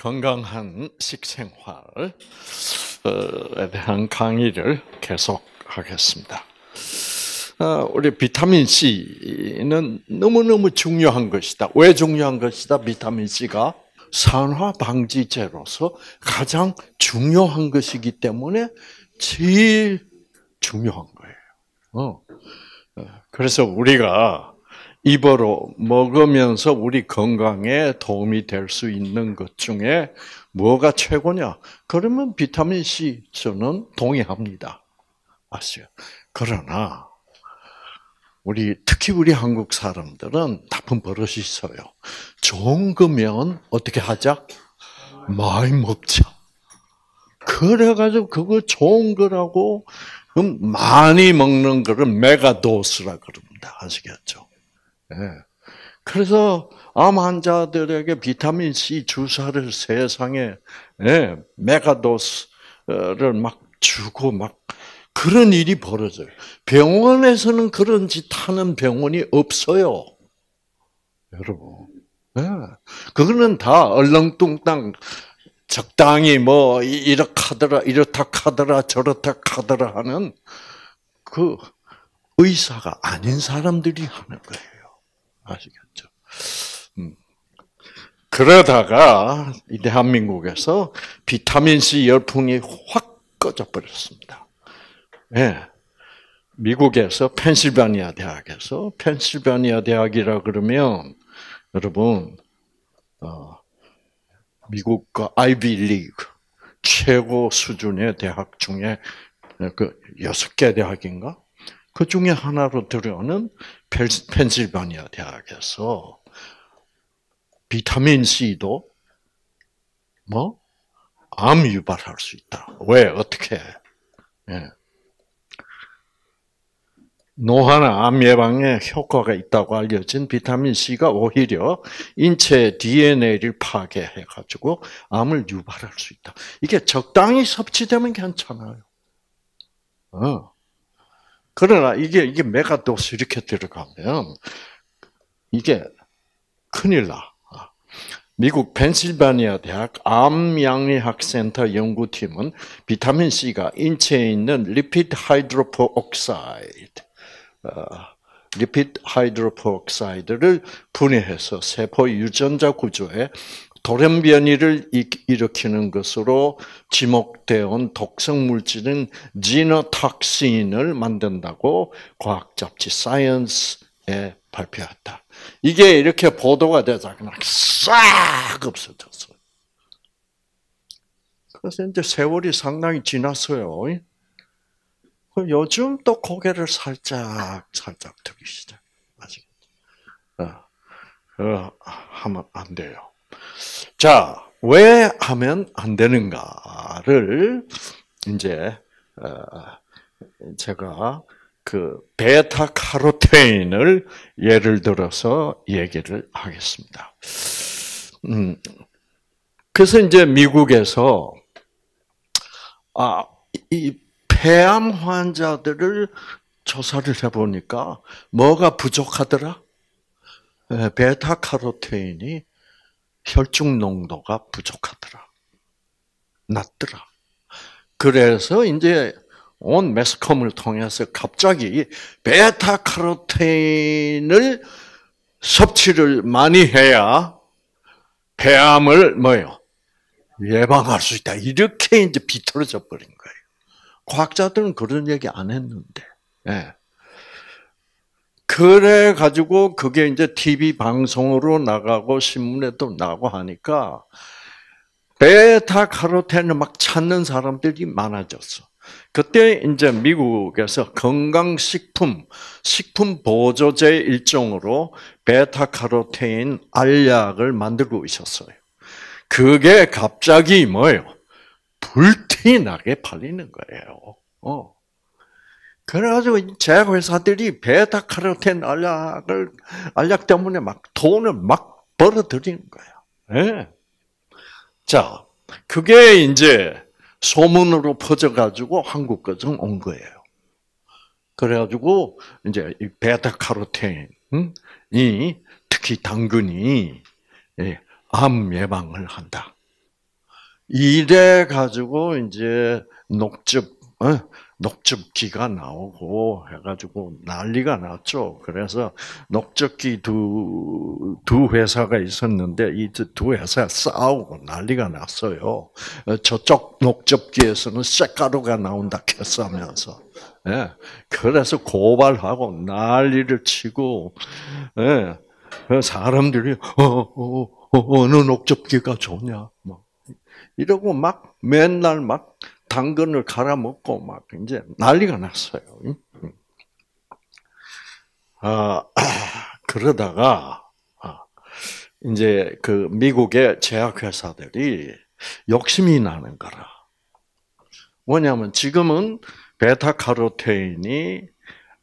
건강한 식생활에 대한 강의를 계속하겠습니다. 우리 비타민 C는 너무너무 중요한 것이다. 왜 중요한 것이다? 비타민 C가 산화 방지제로서 가장 중요한 것이기 때문에 제일 중요한 거예요. 그래서 우리가 입으로 먹으면서 우리 건강에 도움이 될 수 있는 것 중에 뭐가 최고냐? 그러면 비타민 C 저는 동의합니다. 아시죠? 그러나 특히 우리 한국 사람들은 나쁜 버릇이 있어요. 좋은 거면 어떻게 하자? 많이 먹자. 그래가지고 그거 좋은 거라고 그럼 많이 먹는 거를 메가도스라 그럽니다. 아시겠죠? 네. 그래서 암 환자들에게 비타민 C 주사를 세상에 메가도스를 막 주고 막 그런 일이 벌어져요. 병원에서는 그런 짓 하는 병원이 없어요. 여러분. 네. 그거는 다 얼렁뚱땅 적당히 뭐 이렇게 하더라, 이렇다 하더라, 저렇다 하더라 하는 그 의사가 아닌 사람들이 하는 거예요. 아시겠죠? 그러다가 이 대한민국에서 비타민 C 열풍이 확 꺼져 버렸습니다. 네. 미국에서 펜실바니아 대학에서 펜실바니아 대학이라 그러면 여러분 미국과 아이비 리그 최고 수준의 대학 중에 그 6개 대학인가? 그 중에 하나로 들어오는 펜실바니아 대학에서 비타민 C도 암 유발할 수 있다. 왜? 어떻게? 예. 노화나 암 예방에 효과가 있다고 알려진 비타민 C가 오히려 인체 DNA를 파괴해가지고 암을 유발할 수 있다. 이게 적당히 섭취되면 괜찮아요. 그러나 이게 메가도스 이렇게 들어가면 이게 큰일 나. 미국 펜실바니아 대학 암양리학센터 연구팀은 비타민 C가 인체에 있는 리피드 하이드로페록사이드를 분해해서 세포 유전자 구조에 돌연변이를 일으키는 것으로 지목되어 온 독성 물질인 지노톡신을 만든다고 과학 잡지 사이언스에 발표했다. 이게 이렇게 보도가 되자 그냥 싹 없어졌어요. 그래서 이제 세월이 상당히 지났어요. 요즘 또 고개를 살짝 들기 시작. 아시겠죠? 하면 안 돼요. 자, 왜 하면 안 되는가를 이제 제가 그 베타카로테인을 예를 들어서 얘기를 하겠습니다. 그래서 이제 미국에서 이 폐암 환자들을 조사를 해보니까 뭐가 부족하더라? 베타카로테인이 혈중 농도가 부족하더라. 낮더라. 그래서 이제 온 매스컴을 통해서 갑자기 베타카로테인을 섭취를 많이 해야 폐암을 예방할 수 있다. 이렇게 이제 비틀어져 버린 거예요. 과학자들은 그런 얘기 안 했는데. 예. 그래 가지고 그게 이제 TV 방송으로 나가고 신문에도 나가고 하니까 베타카로틴을 막 찾는 사람들이 많아졌어. 그때 이제 미국에서 건강식품, 식품 보조제 일종으로 베타카로테인 알약을 만들고 있었어요. 그게 갑자기 불티나게 팔리는 거예요. 그래가지고 제약회사들이 베타카로틴 알약 때문에 막 돈을 막 벌어들이는 거예요. 네. 자, 그게 이제 소문으로 퍼져가지고 한국까지 온 거예요. 그래가지고 이제 이 베타카로틴이 특히 당근이 암 예방을 한다. 이래 가지고 이제 녹즙기가 나오고 해가지고 난리가 났죠. 그래서 녹즙기 두 회사가 있었는데 이 두 회사 싸우고 난리가 났어요. 저쪽 녹즙기에서는 쇳가루가 나온다 했으면서. 예. 그래서 고발하고 난리를 치고, 예. 사람들이 어느 녹즙기가 좋냐, 뭐 이러고 막 맨날 막 당근을 갈아 먹고 막 이제 난리가 났어요. 그러다가 이제 그 미국의 제약회사들이 욕심이 나는 거라. 뭐냐면 지금은 베타카로테인이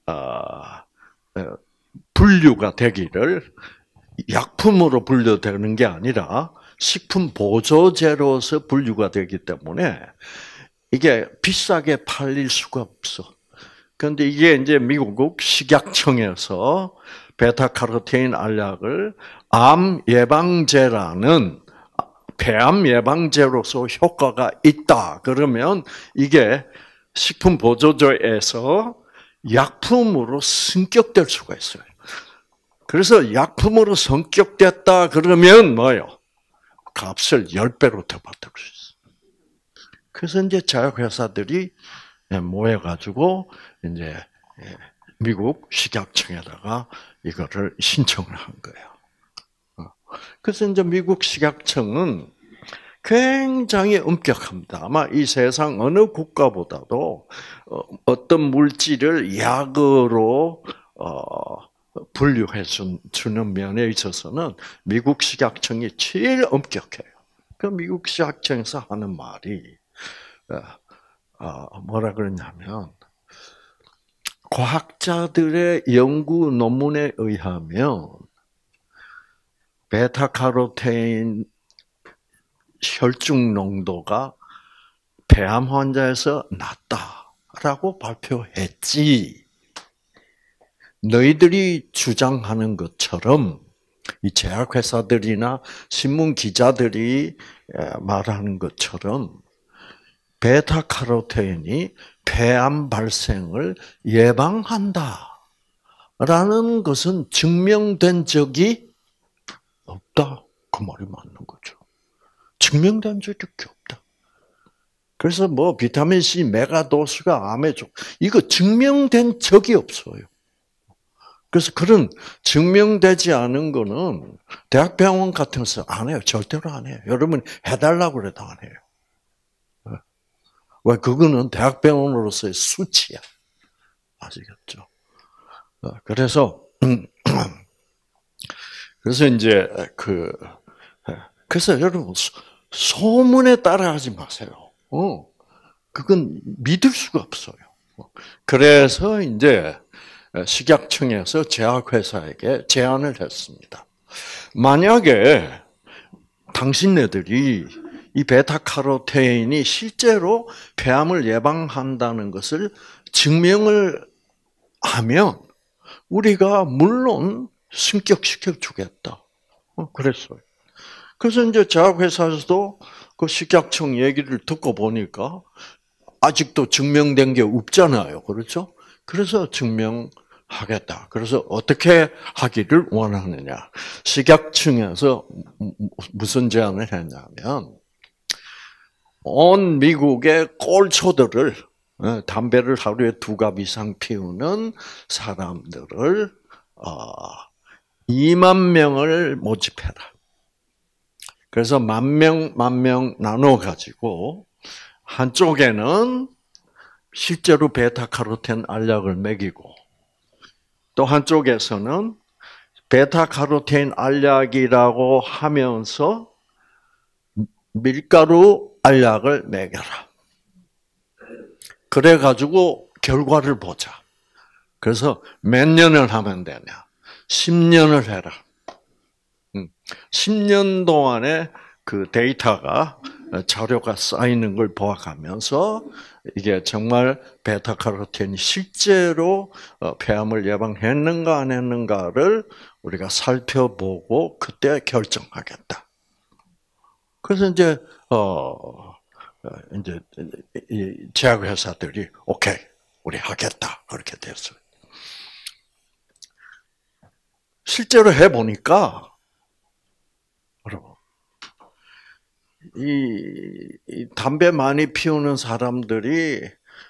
분류가 되기를 약품으로 분류되는 게 아니라 식품 보조제로서 분류가 되기 때문에 이게 비싸게 팔릴 수가 없어. 그런데 이게 이제 미국 식약청에서 베타카로테인 알약을 암 예방제라는 폐암 예방제로서 효과가 있다. 그러면 이게 식품 보조제에서 약품으로 승격될 수가 있어요. 그래서 약품으로 성격됐다 그러면 뭐요? 값을 10배로 더 받을 수 있어요. 그래서 이제 제약회사들이 모여가지고 이제 미국 식약청에다가 이거를 신청을 한 거예요. 그래서 이제 미국 식약청은 굉장히 엄격합니다. 아마 이 세상 어느 국가보다도 어떤 물질을 약으로 분류해 주는 면에 있어서는 미국 식약청이 제일 엄격해요. 그 미국 식약청에서 하는 말이 뭐라 그러냐면 과학자들의 연구 논문에 의하면 베타카로테인 혈중 농도가 폐암 환자에서 낮다라고 발표했지. 너희들이 주장하는 것처럼 이 제약회사들이나 신문 기자들이 말하는 것처럼 베타카로테인이 폐암 발생을 예방한다라는 것은 증명된 적이 없다. 그 말이 맞는 거죠. 증명된 적이 없다. 그래서 뭐 비타민 C, 메가도수가 암에 좋고 이거 증명된 적이 없어요. 그래서 그런 증명되지 않은 거는 대학병원 같은 데서 안 해요. 절대로 안 해요. 여러분 해달라고 그래도 안 해요. 왜? 그거는 대학병원으로서의 수치야. 아시겠죠? 그래서 이제 그래서 여러분 소문에 따라하지 마세요. 그건 믿을 수가 없어요. 그래서 이제 식약청에서 제약회사에게 제안을 했습니다. 만약에 당신네들이 이 베타카로테인이 실제로 폐암을 예방한다는 것을 증명을 하면 우리가 물론 승격시켜 주겠다. 그랬어요. 그래서 이제 제약회사에서도 그 식약청 얘기를 듣고 보니까 아직도 증명된 게 없잖아요. 그렇죠? 그래서 증명하겠다. 그래서 어떻게 하기를 원하느냐. 식약청에서 무슨 제안을 했냐면 온 미국의 꼴초들을 담배를 하루에 2갑 이상 피우는 사람들을 2만 명을 모집해라. 그래서 10,000명 나눠가지고 한쪽에는 실제로 베타카로텐 알약을 먹이고 또 한쪽에서는 베타카로텐 알약이라고 하면서 밀가루 알약을 먹여라. 그래가지고 결과를 보자. 그래서 몇 년을 하면 되냐? 10년을 해라. 10년 동안에 그 데이터가 자료가 쌓이는 걸 보아가면서 이게 정말 베타카로틴이 실제로 폐암을 예방했는가 안 했는가를 우리가 살펴보고 그때 결정하겠다. 그래서 이제 이 제약회사들이 오케이, 우리 하겠다 그렇게 됐어요. 실제로 해보니까 여러분, 이 담배 많이 피우는 사람들이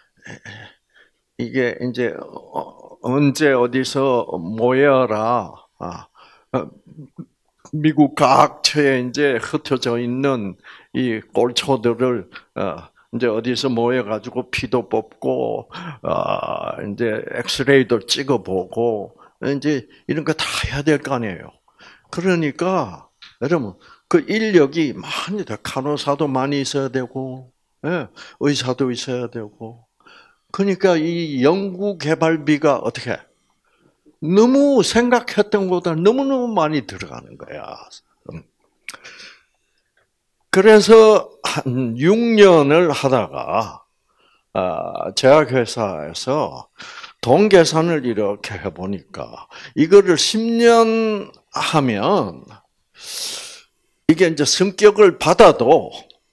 이게 이제 언제 어디서 모여라. 미국 각처에 이제 흩어져 있는 이 꼴초들을 이제 어디서 모여가지고 피도 뽑고 이제 엑스레이도 찍어보고 이제 이런 거 다 해야 될 거 아니에요. 그러니까 여러분 그 인력이 많이 돼. 간호사도 많이 있어야 되고, 의사도 있어야 되고. 그러니까 이 연구 개발비가 어떻게 너무 생각했던 것보다 너무너무 많이 들어가는 거야. 그래서 한 6년을 하다가 제약회사에서 돈 계산을 이렇게 해보니까 이거를 10년 하면 이게 이제 성격을 받아도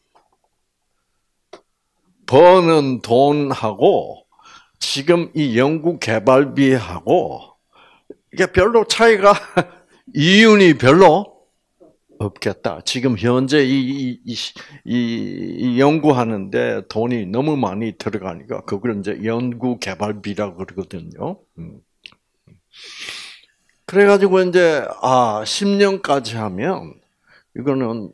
버는 돈하고 지금 이 연구 개발비하고 이게 별로 차이가 이윤이 별로 없겠다. 지금 현재 이 연구하는데 돈이 너무 많이 들어가니까 그걸 이제 연구 개발비라고 그러거든요. 그래가지고 이제 10년까지 하면 이거는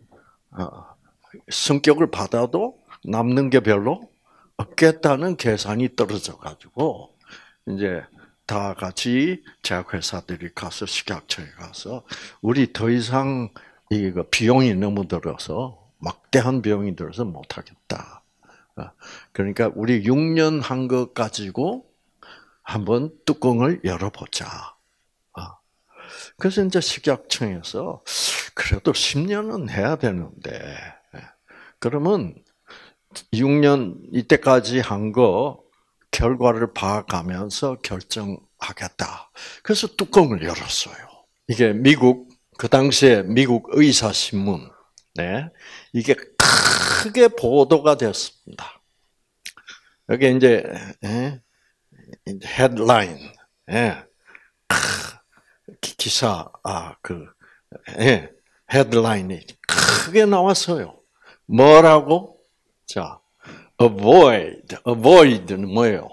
성격을 받아도 남는 게 별로 없겠다는 계산이 떨어져 가지고 이제 다 같이 제약회사들이 가서 식약처에 가서 우리 더 이상 이거 비용이 너무 들어서 막대한 비용이 들어서 못 하겠다. 그러니까 우리 6년 한 것 가지고 한번 뚜껑을 열어보자. 그래서 이제 식약청에서 그래도 10년은 해야 되는데 그러면 6년 이때까지 한 거 결과를 봐가면서 결정하겠다. 그래서 뚜껑을 열었어요. 이게 그 당시에 미국 의사신문, 이게 크게 보도가 됐습니다. 여기 이제 헤드라인, 기사, 헤드라인이 크게 나왔어요. 뭐라고? 자, avoid는 뭐예요?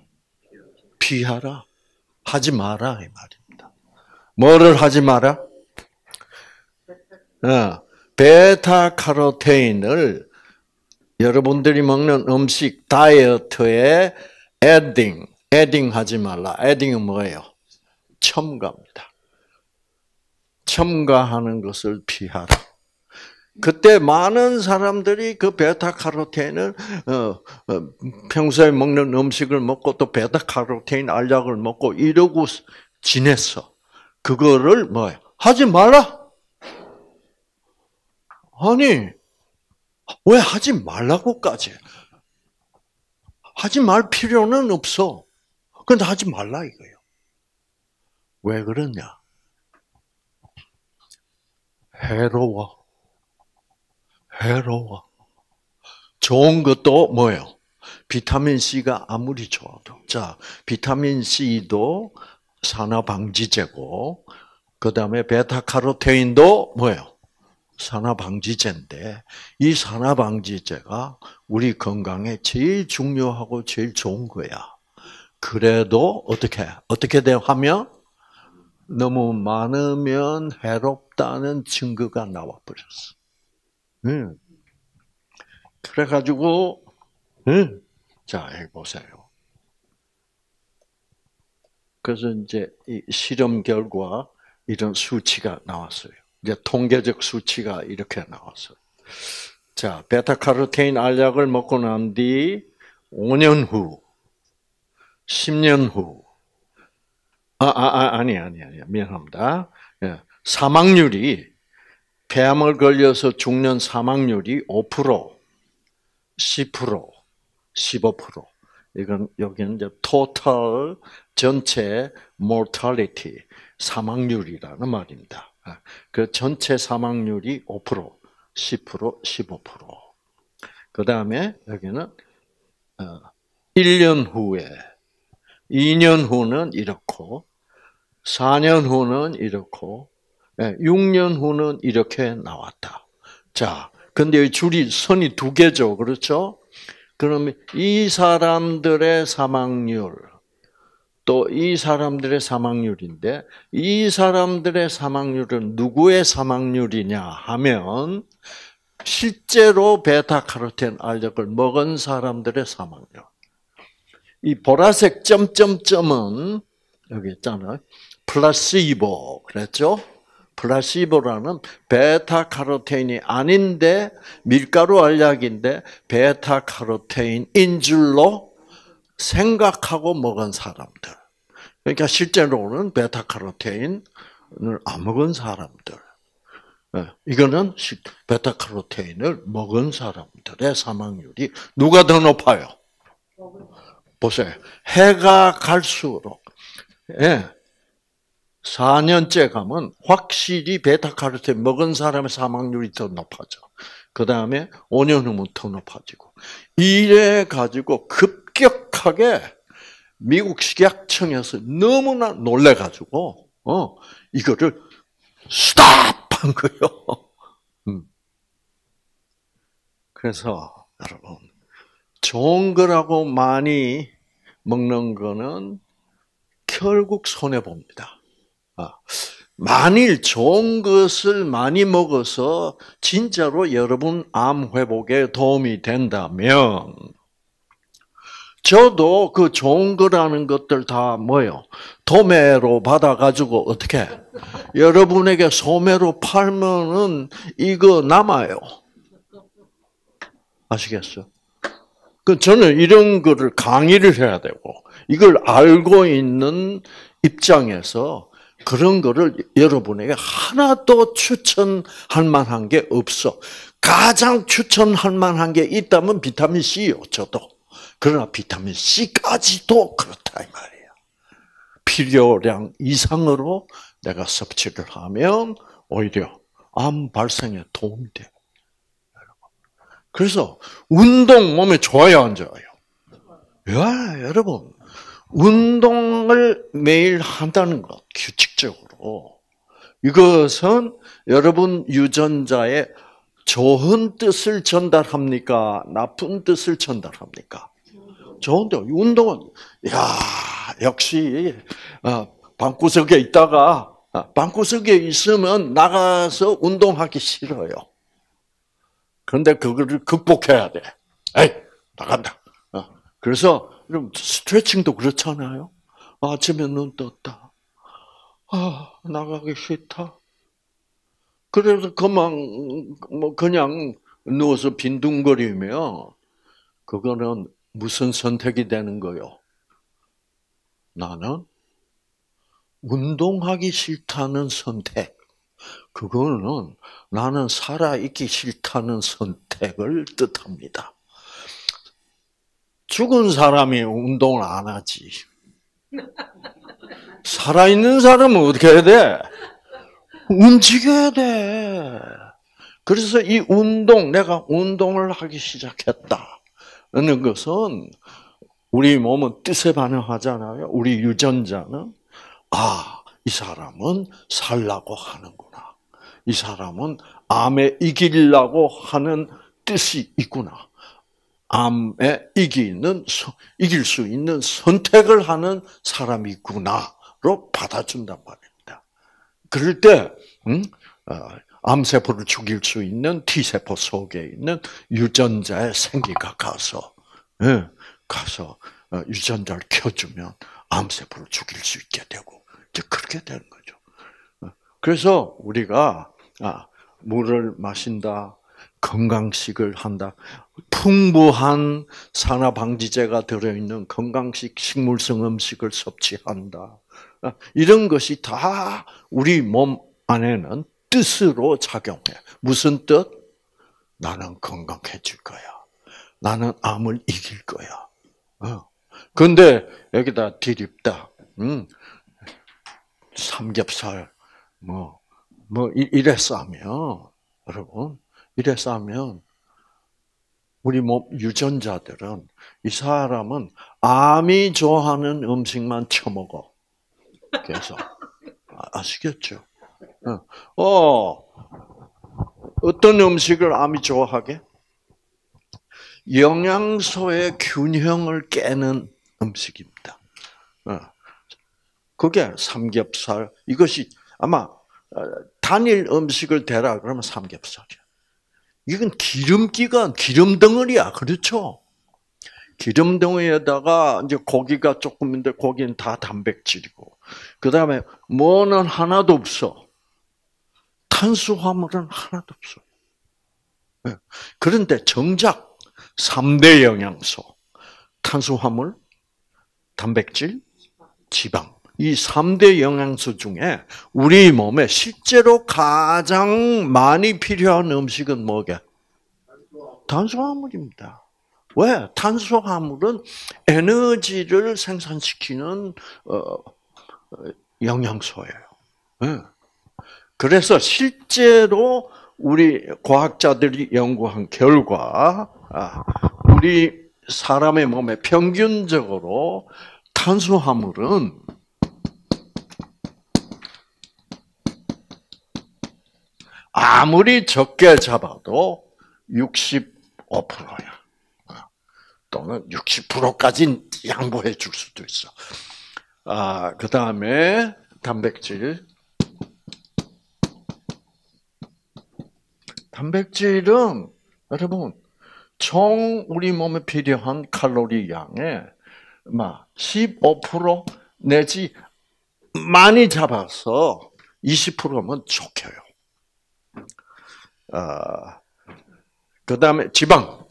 피하라, 하지 마라 이 말입니다. 뭐를 하지 마라? 베타카로테인을 여러분들이 먹는 음식 다이어트에 adding 하지 말라. adding은 뭐예요? 첨가입니다. 첨가하는 것을 피하라. 그때 많은 사람들이 그 베타카로테인을 평소에 먹는 음식을 먹고 또 베타카로테인 알약을 먹고 이러고 지냈어. 그거를 뭐예요? 하지 말라. 아니 왜 하지 말라고까지? 하지 말 필요는 없어. 근데 하지 말라 이거예요. 왜 그러냐? 해로워. 좋은 것도 뭐예요? 비타민 C가 아무리 좋아도. 자, 비타민 C도 산화방지제고, 그 다음에 베타카로테인도 뭐예요? 산화방지제인데, 이 산화방지제가 우리 건강에 제일 중요하고 제일 좋은 거야. 그래도 어떻게 하면? 너무 많으면 해롭다는 증거가 나와버렸어. 그래가지고, 자, 여기 보세요. 그래서 이제 이 실험 결과 이런 수치가 나왔어요. 이제 통계적 수치가 이렇게 나왔어요. 자, 베타카로테인 알약을 먹고 난 뒤 5년 후, 10년 후, 아니야. 미안합니다. 사망률이 폐암을 걸려서 죽는 사망률이 5%, 10%, 15%. 이건 여기는 이제 total 전체 mortality 사망률이라는 말입니다. 그 전체 사망률이 5%. 10%, 15%. 그 다음에 여기는 1년 후에, 2년 후는 이렇고, 4년 후는 이렇고, 6년 후는 이렇게 나왔다. 자, 근데 줄이 선이 두 개죠, 그렇죠? 그러면 이 사람들의 사망률, 또 이 사람들의 사망률인데, 이 사람들의 사망률은 누구의 사망률이냐 하면, 실제로 베타카로틴 알약을 먹은 사람들의 사망률. 이 보라색 점점점은 여기 있잖아요. 플라시보 그랬죠? 플라시보라는 베타카로틴이 아닌데 밀가루 알약인데 베타카로틴인 줄로 생각하고 먹은 사람들. 그러니까 실제로는 베타카로틴을 안 먹은 사람들. 이거는 베타카로틴을 먹은 사람들의 사망률이 누가 더 높아요? 보세요. 해가 갈수록 4년째 가면 확실히 베타카로틴 먹은 사람의 사망률이 더 높아져. 그 다음에 5년 후면 더 높아지고. 이래 가지고 급격하게 미국 식약청에서 너무나 놀래가지고 이거를 스탑한 거예요. 그래서 여러분 좋은 거라고 많이 먹는 거는 결국 손해 봅니다. 만일 좋은 것을 많이 먹어서 진짜로 여러분 암 회복에 도움이 된다면, 저도 그 좋은 거라는 것들 다 뭐요? 도매로 받아가지고 어떻게 여러분에게 소매로 팔면은 이거 남아요. 아시겠어요? 그 저는 이런 거를 강의를 해야 되고 이걸 알고 있는 입장에서 그런 거를 여러분에게 하나도 추천할 만한 게 없어. 가장 추천할 만한 게 있다면 비타민 C요, 저도. 그러나 비타민 C까지도 그렇다 이 말이에요. 필요량 이상으로 내가 섭취를 하면 오히려 암 발생에 도움이 돼요. 그래서 운동 몸에 좋아요, 안 좋아요? 야, 여러분. 운동을 매일 한다는 것, 규칙적으로. 이것은 여러분 유전자의 좋은 뜻을 전달합니까? 나쁜 뜻을 전달합니까? 좋은데, 운동은, 야, 역시, 방구석에 있다가, 방구석에 있으면 나가서 운동하기 싫어요. 그런데 그거를 극복해야 돼. 에이, 나간다. 그래서 스트레칭도 그렇잖아요. 아침에 눈 떴다. 나가기 싫다. 그래서 그냥 누워서 빈둥거리면 그거는 무슨 선택이 되는 거요? 나는 운동하기 싫다는 선택. 그거는 나는 살아있기 싫다는 선택을 뜻합니다. 죽은 사람이 운동을 안 하지. 살아있는 사람은 어떻게 해야 돼? 움직여야 돼. 그래서 이 운동, 내가 운동을 하기 시작했다는 것은 우리 몸은 뜻에 반응하잖아요. 우리 유전자는 이 사람은 살라고 하는구나. 이 사람은 암에 이기려고 하는 뜻이 있구나. 암에 이길 수 있는 선택을 하는 사람이 있구나로 받아준단 말입니다. 그럴 때, 암세포를 죽일 수 있는 T세포 속에 있는 유전자의 생기가 가서 유전자를 켜주면 암세포를 죽일 수 있게 되고, 이제 그렇게 되는 거죠. 그래서 우리가, 물을 마신다, 건강식을 한다. 풍부한 산화방지제가 들어있는 건강식 식물성 음식을 섭취한다. 이런 것이 다 우리 몸 안에는 뜻으로 작용해. 무슨 뜻? 나는 건강해질 거야. 나는 암을 이길 거야. 근데 여기다 디립다. 삼겹살, 이래 싸면, 여러분, 이래서 하면 우리 몸 유전자들은 이 사람은 암이 좋아하는 음식만 처먹어. 그래서 아시겠죠? 어떤 음식을 암이 좋아하게? 영양소의 균형을 깨는 음식입니다. 그게 삼겹살. 이것이 아마 단일 음식을 대라 그러면 삼겹살이야. 이건 기름기가 기름 덩어리야, 그렇죠? 기름 덩어리에다가 이제 고기가 조금인데 고기는 다 단백질이고, 그 다음에 뭐는 하나도 없어. 탄수화물은 하나도 없어. 그런데 정작 3대 영양소, 탄수화물, 단백질, 지방. 이 3대 영양소 중에 우리 몸에 실제로 가장 많이 필요한 음식은 뭐게? 탄수화물입니다. 왜? 탄수화물은 에너지를 생산시키는 영양소예요. 그래서 실제로 우리 과학자들이 연구한 결과 우리 사람의 몸에 평균적으로 탄수화물은 아무리 적게 잡아도 65%야. 또는 60%까지는 양보해 줄 수도 있어. 그 다음에 단백질. 단백질은 여러분 총 우리 몸에 필요한 칼로리 양의 15% 내지 많이 잡아서 20%면 좋게요. 그 다음에 지방.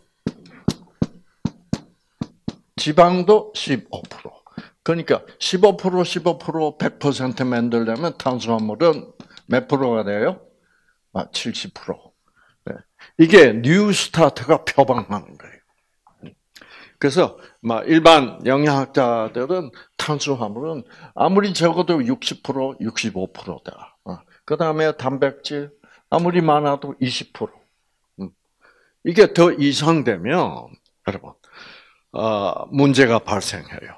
지방도 15%. 그러니까 15%, 100% 만들려면 탄수화물은 몇 프로가 돼요? 70%. 이게 뉴스타트가 표방하는 거예요. 그래서 일반 영양학자들은 탄수화물은 아무리 적어도 60%, 65%다. 그 다음에 단백질 아무리 많아도 20%. 이게 더 이상되면 여러분 문제가 발생해요.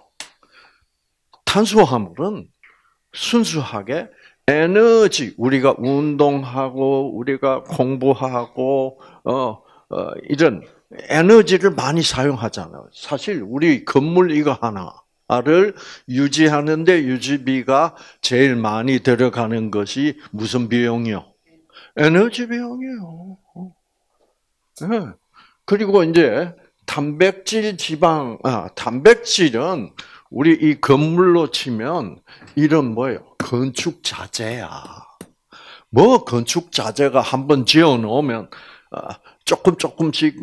탄수화물은 순수하게 에너지, 우리가 운동하고 우리가 공부하고 이런 에너지를 많이 사용하잖아요. 사실 우리 건물 이거 하나를 유지하는데 유지비가 제일 많이 들어가는 것이 무슨 비용이요? 에너지 비용이에요. 네. 그리고 이제 단백질, 지방, 단백질은 우리 이 건물로 치면 이런 뭐예요? 건축 자재야. 뭐 건축 자재가 한번 지어 놓으면 조금씩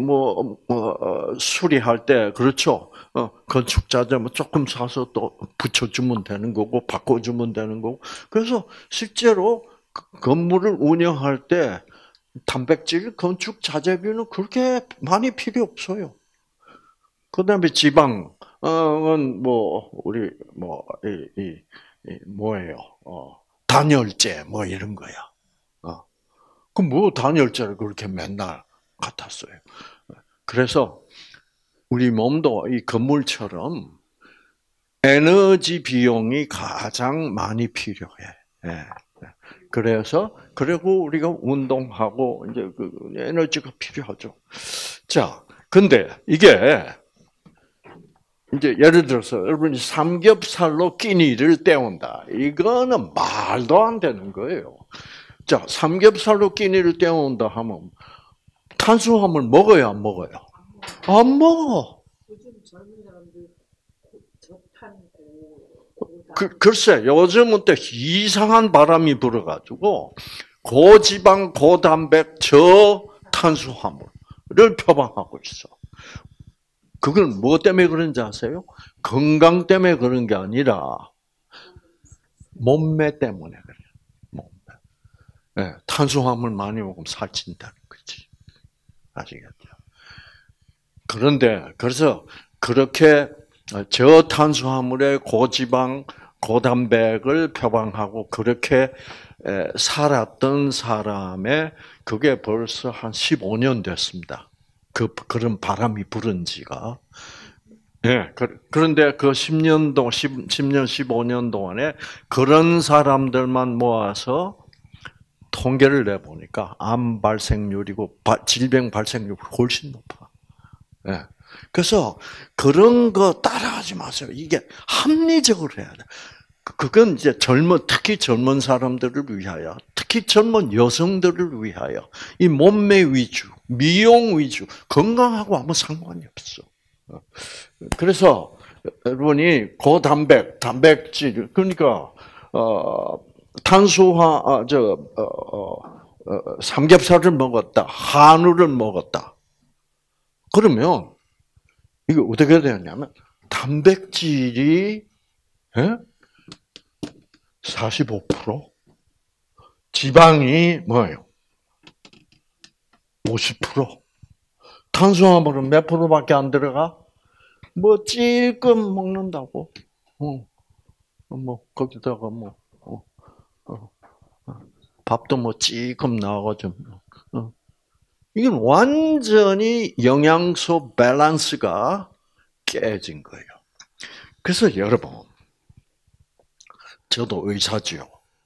수리할 때 그렇죠. 건축 자재 뭐 조금 사서 또 붙여주면 되는 거고 바꿔주면 되는 거고. 그래서 실제로 건물을 운영할 때 단백질 건축 자재비는 그렇게 많이 필요 없어요. 그다음에 지방은 우리 뭐예요? 단열재 이런 거야. 그럼 단열재를 그렇게 맨날 갖다 써요. 그래서 우리 몸도 이 건물처럼 에너지 비용이 가장 많이 필요해. 그리고 우리가 운동하고 이제 그 에너지가 필요하죠. 자, 근데 이게 이제 예를 들어서 여러분이 삼겹살로 끼니를 때운다. 이거는 말도 안 되는 거예요. 자, 삼겹살로 끼니를 때운다 하면 탄수화물 먹어요, 안 먹어요? 안 먹어. 요즘 젊은 사람들 글쎄, 요즘은 또 이상한 바람이 불어가지고 고지방, 고단백, 저탄수화물을 표방하고 있어. 그건 뭐 때문에 그런지 아세요? 건강 때문에 그런 게 아니라 몸매 때문에 그래요. 몸매. 네, 탄수화물 많이 먹으면 살찐다는 거지. 아시겠죠? 그래서 그렇게 저탄수화물의 고지방, 고단백을 표방하고 그렇게 살았던 사람의 그게 벌써 한 15년 됐습니다. 그런 바람이 불은 지가. 예, 그런데 그 10년, 15년 동안에 그런 사람들만 모아서 통계를 내보니까 암 발생률이고 질병 발생률이 훨씬 높아. 예. 그래서 그런 거 따라하지 마세요. 이게 합리적으로 해야 돼. 그건 이제 특히 젊은 사람들을 위하여, 특히 젊은 여성들을 위하여, 이 몸매 위주, 미용 위주, 건강하고 아무 상관이 없어. 그래서 여러분이 단백질, 그러니까 삼겹살을 먹었다, 한우를 먹었다. 그러면 이게 어떻게 되냐면 단백질이 45%, 지방이 뭐예요? 50%. 탄수화물은 몇 프로밖에 안 들어가? 뭐 찔끔 먹는다고. 거기다가 밥도 뭐 찔끔 나와가지고. 이건 완전히 영양소 밸런스가 깨진 거예요. 그래서 여러분, 저도 의사지요.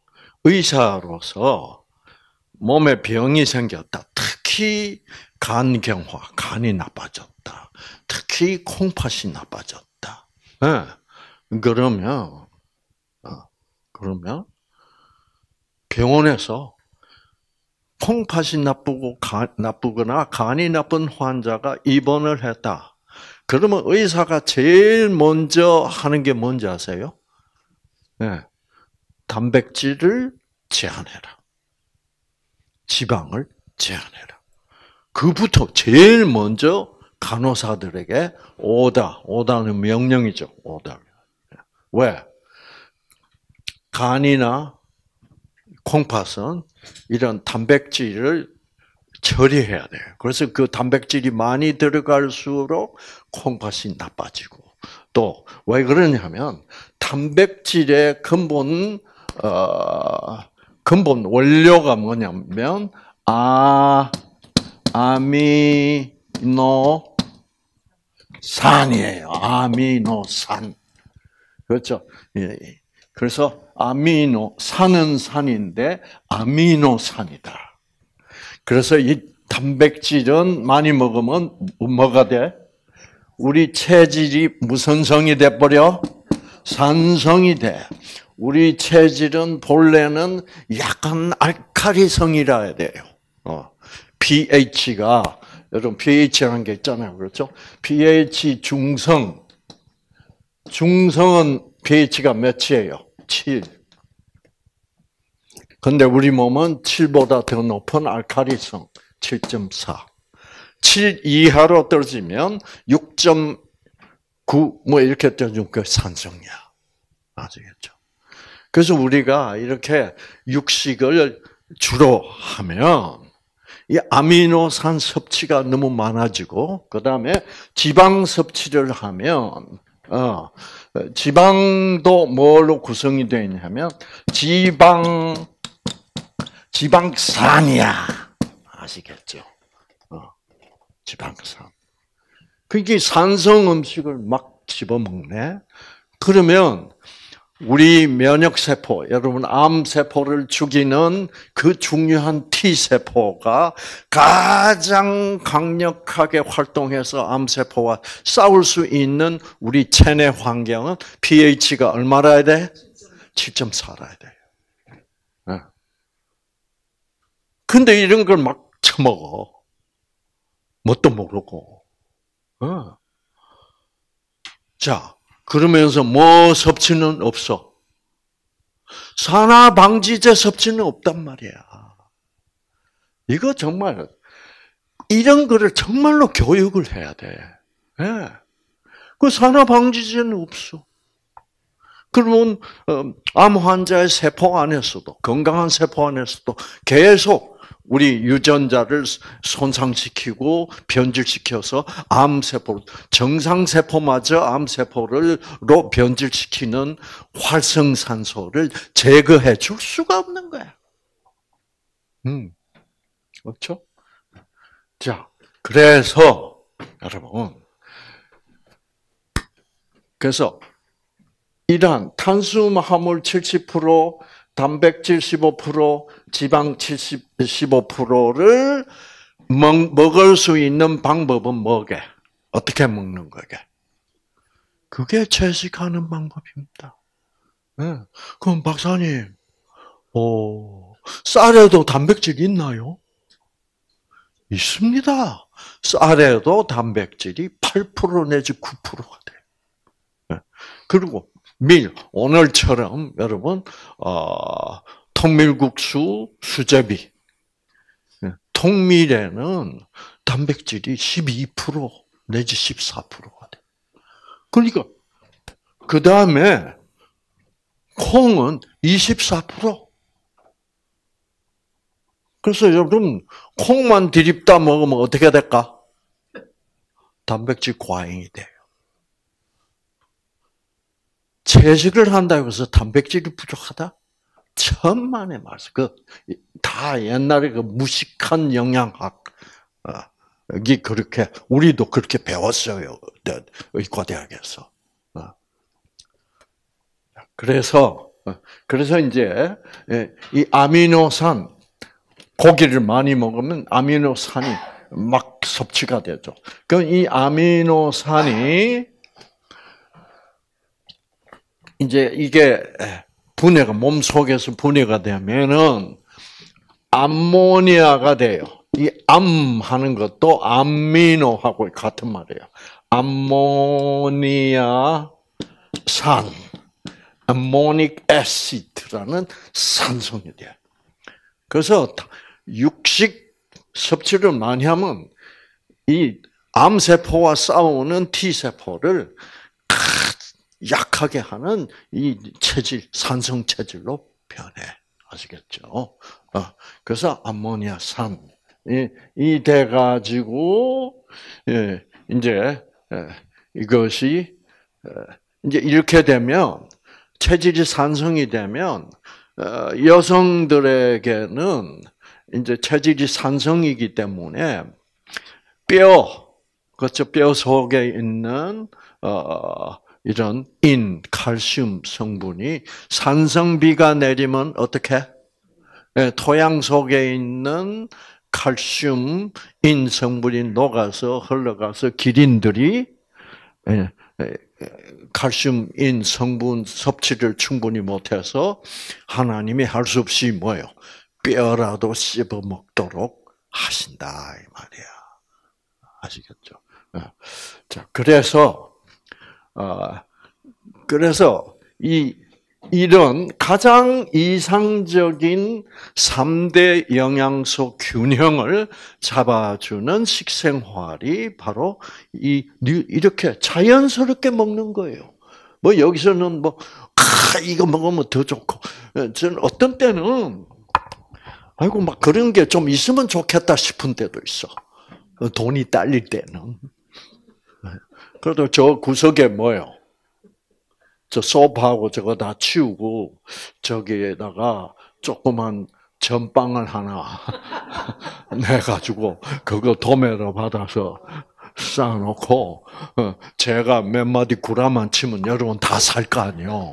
의사로서 몸에 병이 생겼다. 특히 간경화, 간이 나빠졌다. 특히 콩팥이 나빠졌다. 네. 그러면 병원에서 콩팥이 나쁘거나 간이 나쁜 환자가 입원을 했다. 그러면 의사가 제일 먼저 하는 게 뭔지 아세요? 네. 단백질을 제한해라. 지방을 제한해라. 그부터 제일 먼저 간호사들에게 오다는 명령이죠. 오다. 왜? 간이나 콩팥은 이런 단백질을 처리해야 돼요. 그래서 그 단백질이 많이 들어갈수록 콩팥이 나빠지고, 또 왜 그러냐면 단백질의 근본 원료가 뭐냐면 아미노산이에요. 아미노산. 그렇죠? 예. 그래서 산은 산인데 아미노산이다. 그래서 이 단백질은 많이 먹으면 뭐가 돼? 우리 체질이 무슨 성이 돼버려? 산성이 돼. 우리 체질은 본래는 약간 알칼리성이라 해야 돼요. pH가, 여러분 pH라는 게 있잖아요. 그렇죠? pH 중성은 pH가 몇이에요? 7. 근데 우리 몸은 7보다 더 높은 알칼리성, 7.4. 7 이하로 떨어지면 6.9 뭐 이렇게 떨어지면 그 산성이야. 아시겠죠? 그래서 우리가 이렇게 육식을 주로 하면 이 아미노산 섭취가 너무 많아지고, 그 다음에 지방 섭취를 하면 지방도 뭘로 구성이 되어 있냐면 지방산이야. 아시겠죠? 지방산. 그게 산성 음식을 막 집어먹네. 그러면 우리 면역세포, 여러분 암세포를 죽이는 그 중요한 T세포가 가장 강력하게 활동해서 암세포와 싸울 수 있는 우리 체내 환경은 pH가 얼마라야 돼? 7.4라야 돼요. 근데 이런 걸 막 처먹어. 뭣도 모르고. 자, 그러면서 뭐 섭취는 없어? 산화방지제 섭취는 없단 말이야. 이거 정말 이런 거를 정말로 교육을 해야 돼. 네. 그 산화방지제는 없어. 그러면 암 환자의 세포 안에서도, 건강한 세포 안에서도 계속 우리 유전자를 손상시키고 변질시켜서 암세포, 정상세포마저 암세포로 변질시키는 활성산소를 제거해 줄 수가 없는 거야. 그렇죠? 자, 그래서 여러분, 그래서 이러한 탄수화물 70%, 단백질 15%, 지방 15%를 먹을 수 있는 방법은 뭐게? 어떻게 먹는 거게? 그게 채식하는 방법입니다. 네. 그럼 박사님, 쌀에도 단백질 있나요? 있습니다. 쌀에도 단백질이 8% 내지 9%가 돼요. 네. 그리고 오늘처럼 여러분 통밀국수, 수제비, 통밀에는 단백질이 12% 내지 14%가 돼. 그러니까 그 다음에 콩은 24%. 그래서 여러분 콩만 디립다 먹으면 어떻게 될까? 단백질 과잉이 돼요. 채식을 한다고 해서 단백질이 부족하다? 천만의 말씀. 다 옛날에 무식한 영양학, 이 그렇게, 우리도 그렇게 배웠어요. 의과대학에서. 그래서 이제, 이 아미노산, 고기를 많이 먹으면 아미노산이 막 섭취가 되죠. 그럼 이 아미노산이 이제 이게 분해가 몸 속에서 분해가 되면은 암모니아가 돼요. 이 암 하는 것도 아미노하고 같은 말이에요. 암모니아 산, 아모닉 애시드라는 산성이 돼요. 그래서 육식 섭취를 많이 하면 이 암세포와 싸우는 T세포를 약하게 하는 이 체질, 산성 체질로 변해. 아시겠죠? 그래서 암모니아산 이 돼가지고 이제 이것이 이제 이렇게 되면 체질이 산성이 되면 여성들에게는 이제 체질이 산성이기 때문에 그렇죠? 뼈 속에 있는 이런 칼슘 성분이 산성비가 내리면 어떻게? 토양 속에 있는 칼슘 성분이 녹아서 흘러가서 기린들이 칼슘 성분 섭취를 충분히 못해서 하나님이 할 수 없이 뭐예요? 뼈라도 씹어 먹도록 하신다 이 말이야. 아시겠죠? 자, 그래서 이런 가장 이상적인 3대 영양소 균형을 잡아주는 식생활이 바로 이렇게 자연스럽게 먹는 거예요. 뭐 여기서는 이거 먹으면 더 좋고, 저는 어떤 때는 아이고 막 그런 게 좀 있으면 좋겠다 싶은 때도 있어. 돈이 딸릴 때는. 그래도 저 구석에 저 소파하고 저거 다 치우고 저기에다가 조그만 전빵을 하나 내가지고 그거 도매로 받아서 쌓아놓고 제가 몇 마디 구라만 치면 여러분 다 살 거 아니요.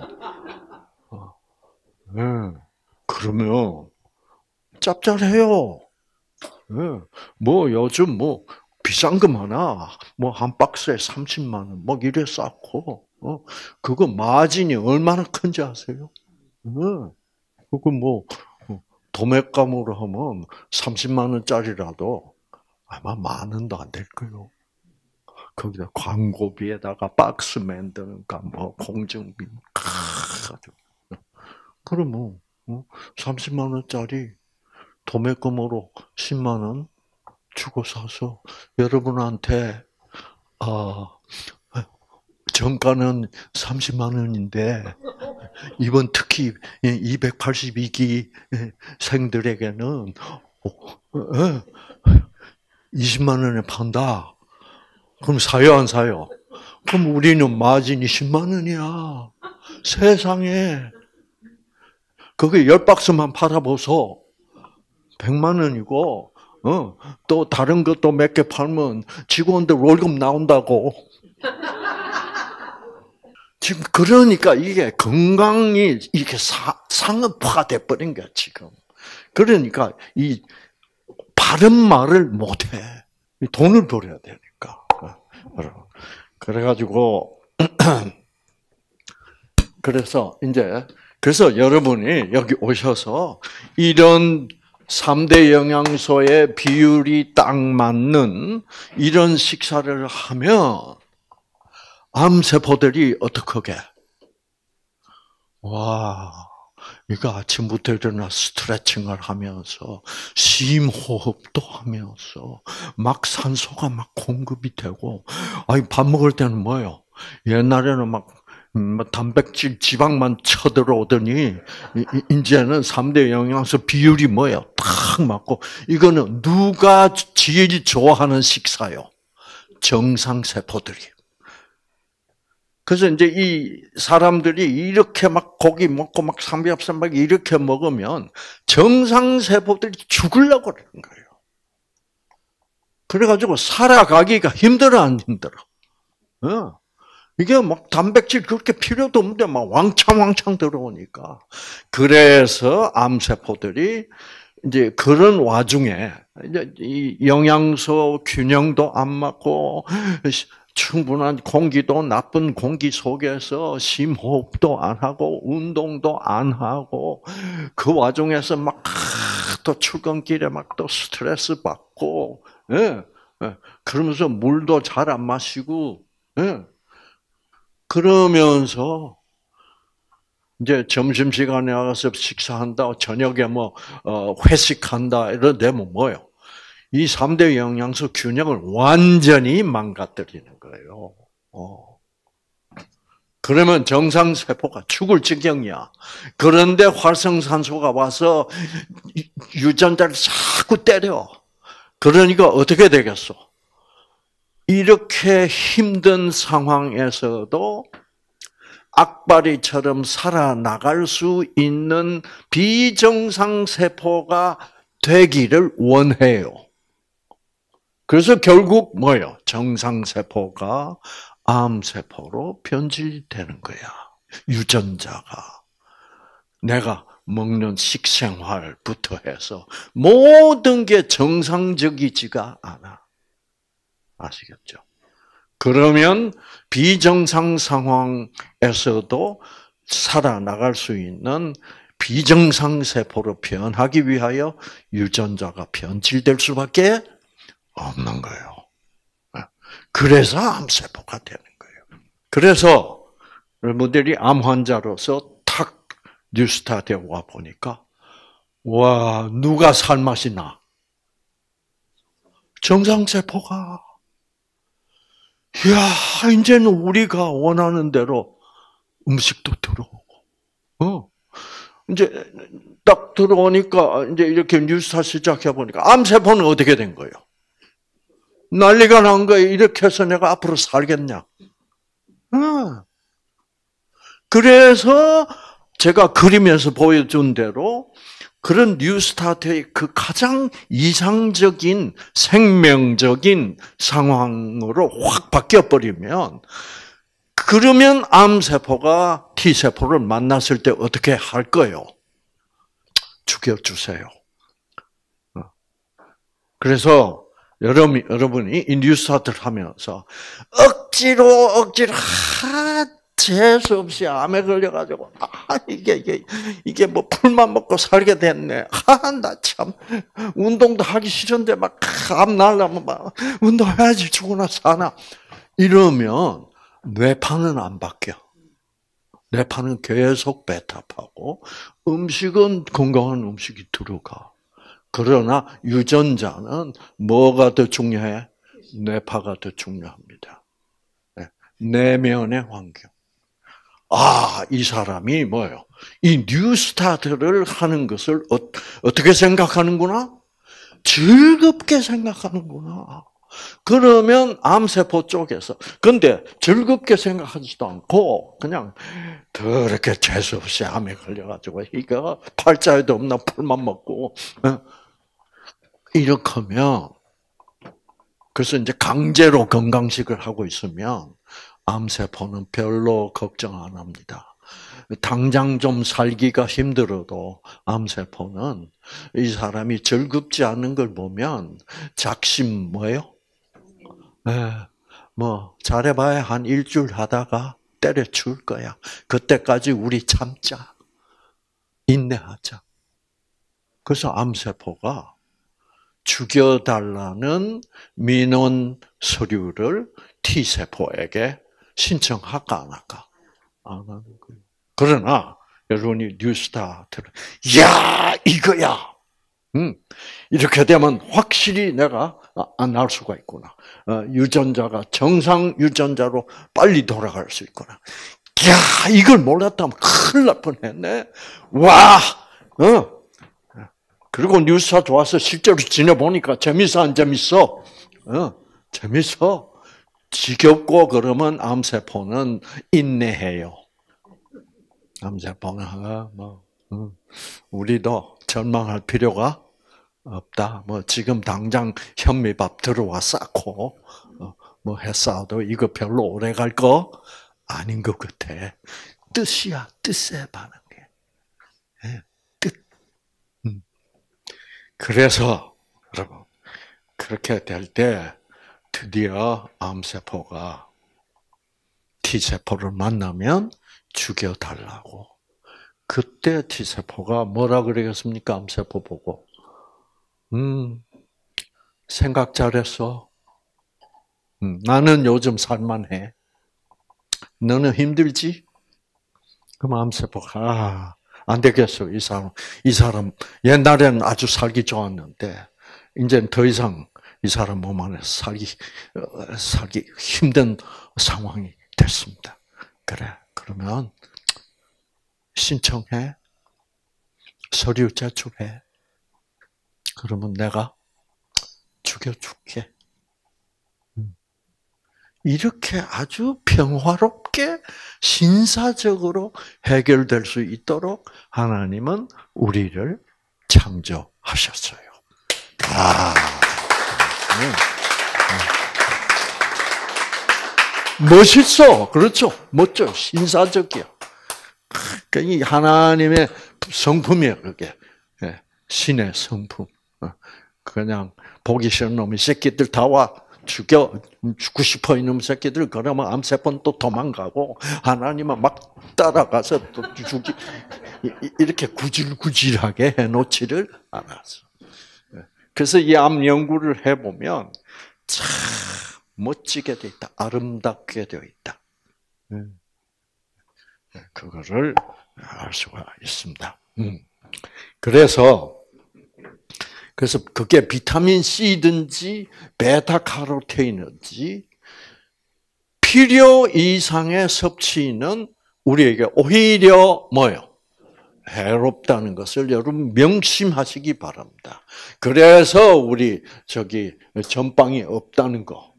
그러면 짭짤해요. 요즘 비싼 거 많아. 한 박스에 30만 원, 이래 쌓고. 그거 마진이 얼마나 큰지 아세요? 그거 도매감으로 하면 30만 원짜리라도 아마 10,000원도 안 될 거예요. 거기다 광고비에다가 박스 만드는가, 공정비, 그러면 30만 원짜리 도매금으로 10만 원 주고 사서 여러분한테 정가는 30만 원인데 이번 특히 282기 생들에게는 20만 원에 판다. 그럼 사요 안 사요? 그럼 우리는 마진이 10만 원이야. 세상에. 그게 10박스만 팔아보소. 100만 원이고, 또 다른 것도 몇 개 팔면 직원들 월급 나온다고. 지금 그러니까 이게 건강이 이렇게 상업화돼 버린 거야, 지금. 그러니까 이 바른 말을 못 해. 돈을 벌어야 되니까. 그래가지고, 그래서 여러분이 여기 오셔서 이런 3대 영양소의 비율이 딱 맞는 이런 식사를 하면 암세포들이 어떻게? 와, 이거 아침부터 일어나 스트레칭을 하면서 심호흡도 하면서 막 산소가 막 공급이 되고, 아니 밥 먹을 때는 뭐요? 옛날에는 막 단백질, 지방만 쳐들어오더니 이제는 3대 영양소 비율이 뭐예요? 딱 맞고, 이거는 누가 제일 좋아하는 식사요? 정상세포들이. 그래서 이제 이 사람들이 이렇게 막 고기 먹고 막 삼겹살 막 이렇게 먹으면 정상세포들이 죽으려고 그러는 거예요. 그래가지고 살아가기가 힘들어, 안 힘들어? 이게 막 단백질 그렇게 필요도 없는데 막 왕창 들어오니까. 그래서 암세포들이 이제 그런 와중에 이제 이 영양소 균형도 안 맞고 충분한 공기도 나쁜 공기 속에서 심호흡도 안 하고 운동도 안 하고 그 와중에서 막 또 출근길에 막 또 스트레스 받고 그러면서 물도 잘 안 마시고 그러면서 이제 점심시간에 나가서 식사한다, 저녁에 회식한다, 이런 데면 뭐예요? 이 3대 영양소 균형을 완전히 망가뜨리는 거예요. 그러면 정상세포가 죽을 지경이야. 그런데 활성산소가 와서 유전자를 자꾸 때려. 그러니까 어떻게 되겠어? 이렇게 힘든 상황에서도 악바리처럼 살아나갈 수 있는 비정상세포가 되기를 원해요. 그래서 결국 뭐예요? 정상세포가 암세포로 변질되는 거야. 유전자가. 내가 먹는 식생활부터 해서 모든 게 정상적이지가 않아. 아시겠죠? 그러면 비정상 상황에서도 살아나갈 수 있는 비정상 세포로 변하기 위하여 유전자가 변질될 수밖에 없는 거예요. 그래서 암세포가 되는 거예요. 그래서 여러분들이 암 환자로서 탁 뉴스타트에 와 보니까 와, 누가 살맛이 나? 정상세포가. 이야, 이제는 우리가 원하는 대로 음식도 들어오고, 이제 딱 들어오니까 이제 이렇게 뉴스타 시작해 보니까 암세포는 어떻게 된 거예요? 난리가 난 거예요. 이렇게 해서 내가 앞으로 살겠냐? 그래서 제가 그림에서 보여준 대로 그런 뉴스타트의 그 가장 이상적인 생명적인 상황으로 확 바뀌어버리면 그러면 암세포가 T세포를 만났을 때 어떻게 할 거예요? 죽여주세요. 그래서 여러분이 이 뉴스타트를 하면서 억지로 재수 없이 암에 걸려가지고 이게 뭐 풀만 먹고 살게 됐네. 나 참 운동도 하기 싫은데 막 암 날라면 막 운동해야지 죽으나 사나 이러면 뇌파는 안 바뀌어. 뇌파는 계속 배탑하고 음식은 건강한 음식이 들어가. 그러나 유전자는 뭐가 더 중요해? 뇌파가 더 중요합니다. 내면의 환경. 이 사람이 뭐예요? 이 뉴스타트를 하는 것을 어떻게 생각하는구나? 즐겁게 생각하는구나. 그러면 암세포 쪽에서 근데 즐겁게 생각하지도 않고 그냥 더럽게 재수없이 암에 걸려가지고 이거 팔자에도 없나 풀만 먹고 이렇게 하면, 그래서 이제 강제로 건강식을 하고 있으면 암세포는 별로 걱정 안 합니다. 당장 좀 살기가 힘들어도 암세포는 이 사람이 즐겁지 않은 걸 보면 작심 뭐예요? 네, 뭐 잘해봐야 한 일주일 하다가 때려칠 거야. 그때까지 우리 참자. 인내하자. 그래서 암세포가 죽여달라는 민원 서류를 T세포에게 신청할까 안 할까? 안 하는 거예요. 그러나 여러분이 뉴스타트를 야 이거야. 이렇게 되면 확실히 내가 안 나올 수가 있구나. 유전자가 정상 유전자로 빨리 돌아갈 수 있구나. 야 이걸 몰랐다면 큰일 날 뻔했네. 와, 그리고 뉴스타 좋아서 실제로 지내보니까 재밌어 안 재밌어? 재밌어. 지겹고 그러면 암세포는 인내해요. 암세포는 우리도 절망할 필요가 없다. 뭐 지금 당장 현미밥 들어와 쌓고 뭐 했어도 이거 별로 오래 갈 거 아닌 것 같아. 뜻이야. 뜻에 반응해. 뜻. 그래서 여러분 그렇게 될 때 드디어 암세포가 T세포를 만나면 죽여달라고. 그때 T세포가 뭐라 그러겠습니까? 암세포 보고. 생각 잘했어. 나는 요즘 살만해. 너는 힘들지? 그럼 암세포가, 안 되겠어. 이 사람, 옛날에는 아주 살기 좋았는데, 이제는 더 이상 이 사람 몸 안에서 살기 힘든 상황이 됐습니다. 그래. 그러면 신청해. 서류 제출해. 그러면 내가 죽여줄게. 이렇게 아주 평화롭게 신사적으로 해결될 수 있도록 하나님은 우리를 창조하셨어요. 멋있어. 그렇죠. 멋져. 신사적이야. 이 하나님의 성품이야, 그게. 신의 성품. 그냥 보기 싫은 놈이 새끼들 다 와. 죽고 싶어 이놈 새끼들. 그러면 암세포는 또 도망가고, 하나님은 막 따라가서 또 이렇게 구질구질하게 해놓지를 않았어. 그래서 이 암 연구를 해보면, 참 멋지게 되어 있다. 아름답게 되어 있다. 그거를 알 수가 있습니다. 그래서 그게 비타민 C든지 베타카로틴이든지 필요 이상의 섭취는 우리에게 오히려 뭐요? 해롭다는 것을 여러분 명심하시기 바랍니다. 그래서 우리 전빵이 없다는 거.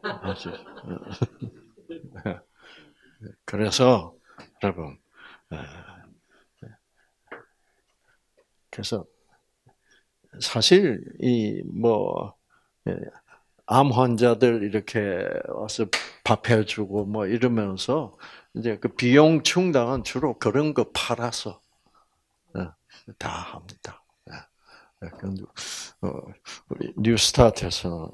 그래서 여러분, 그래서 사실 암 환자들 이렇게 와서 밥 해주고 뭐 이러면서 이제 그 비용 충당은 주로 그런 거 팔아서 다 합니다. 우리 뉴스타트에서는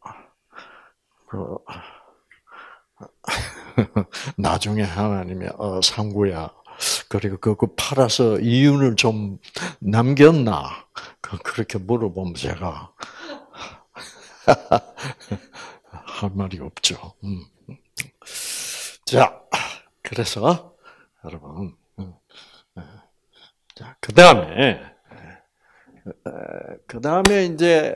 나중에 하나님이 상구야. 그리고 그거 팔아서 이윤을 좀 남겼나? 그렇게 물어보면 제가 할 말이 없죠. 자, 그래서 여러분, 자, 그 다음에 이제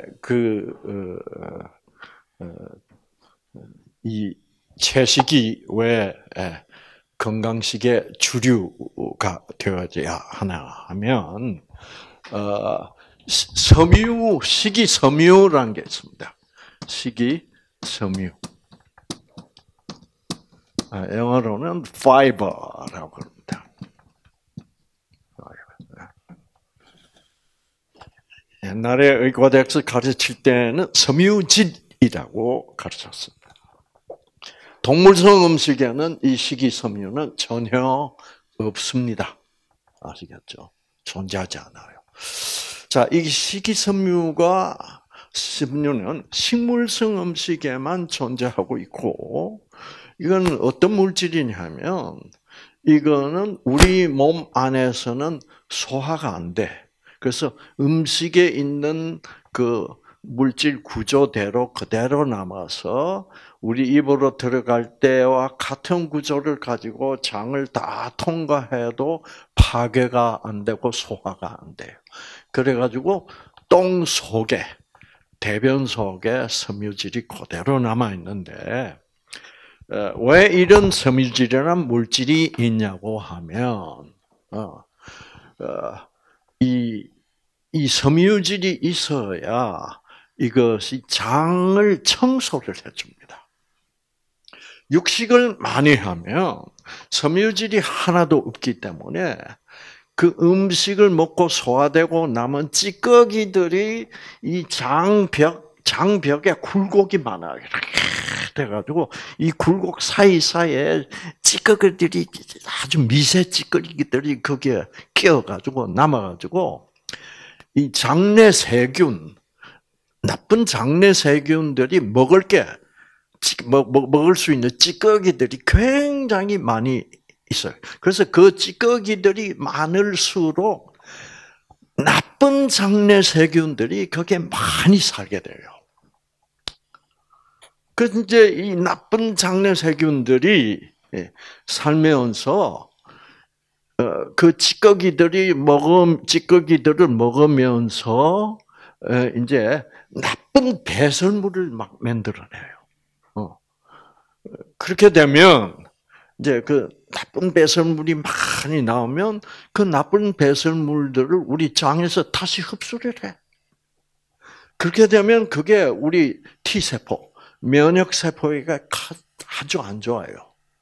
이 채식이 왜 건강식의 주류가 되어야 하나 하면 식이섬유라는 게 있습니다. 식이섬유. 영어로는 fiber라고 합니다. 옛날에 의과대학에서 가르칠 때는 섬유질이라고 가르쳤습니다. 동물성 음식에는 이 식이섬유는 전혀 없습니다. 아시겠죠? 존재하지 않아요. 자, 이 식이섬유는 식물성 음식에만 존재하고 있고, 이건 어떤 물질이냐면, 이거는 우리 몸 안에서는 소화가 안 돼. 그래서 음식에 있는 그 물질 구조대로 그대로 남아서 우리 입으로 들어갈 때와 같은 구조를 가지고 장을 다 통과해도 파괴가 안 되고 소화가 안 돼요. 그래가지고 똥 속에, 대변 속에 섬유질이 그대로 남아 있는데, 왜 이런 섬유질이란 물질이 있냐고 하면, 이 섬유질이 있어야 이것이 장을 청소를 해줍니다. 육식을 많이 하면 섬유질이 하나도 없기 때문에 그 음식을 먹고 소화되고 남은 찌꺼기들이 이 장벽에 굴곡이 많아요. 이렇게 돼가지고 이 굴곡 사이사이에 찌꺼기들이 아주 미세 찌꺼기들이 거기에 끼어가지고 남아가지고 이 장내 세균, 나쁜 장내 세균들이 먹을 수 있는 찌꺼기들이 굉장히 많이 있어요. 그래서 그 찌꺼기들이 많을수록 나쁜 장내 세균들이 거기에 많이 살게 돼요. 그래서 이제 이 나쁜 장내 세균들이 살면서 그 찌꺼기들을 먹으면서 이제 나쁜 배설물을 막 만들어내요. 그렇게 되면 이제 그 나쁜 배설물이 많이 나오면 그 나쁜 배설물들을 우리 장에서 다시 흡수를 해. 그렇게 되면 그게 우리 T세포, 면역세포가 아주 안 좋아요.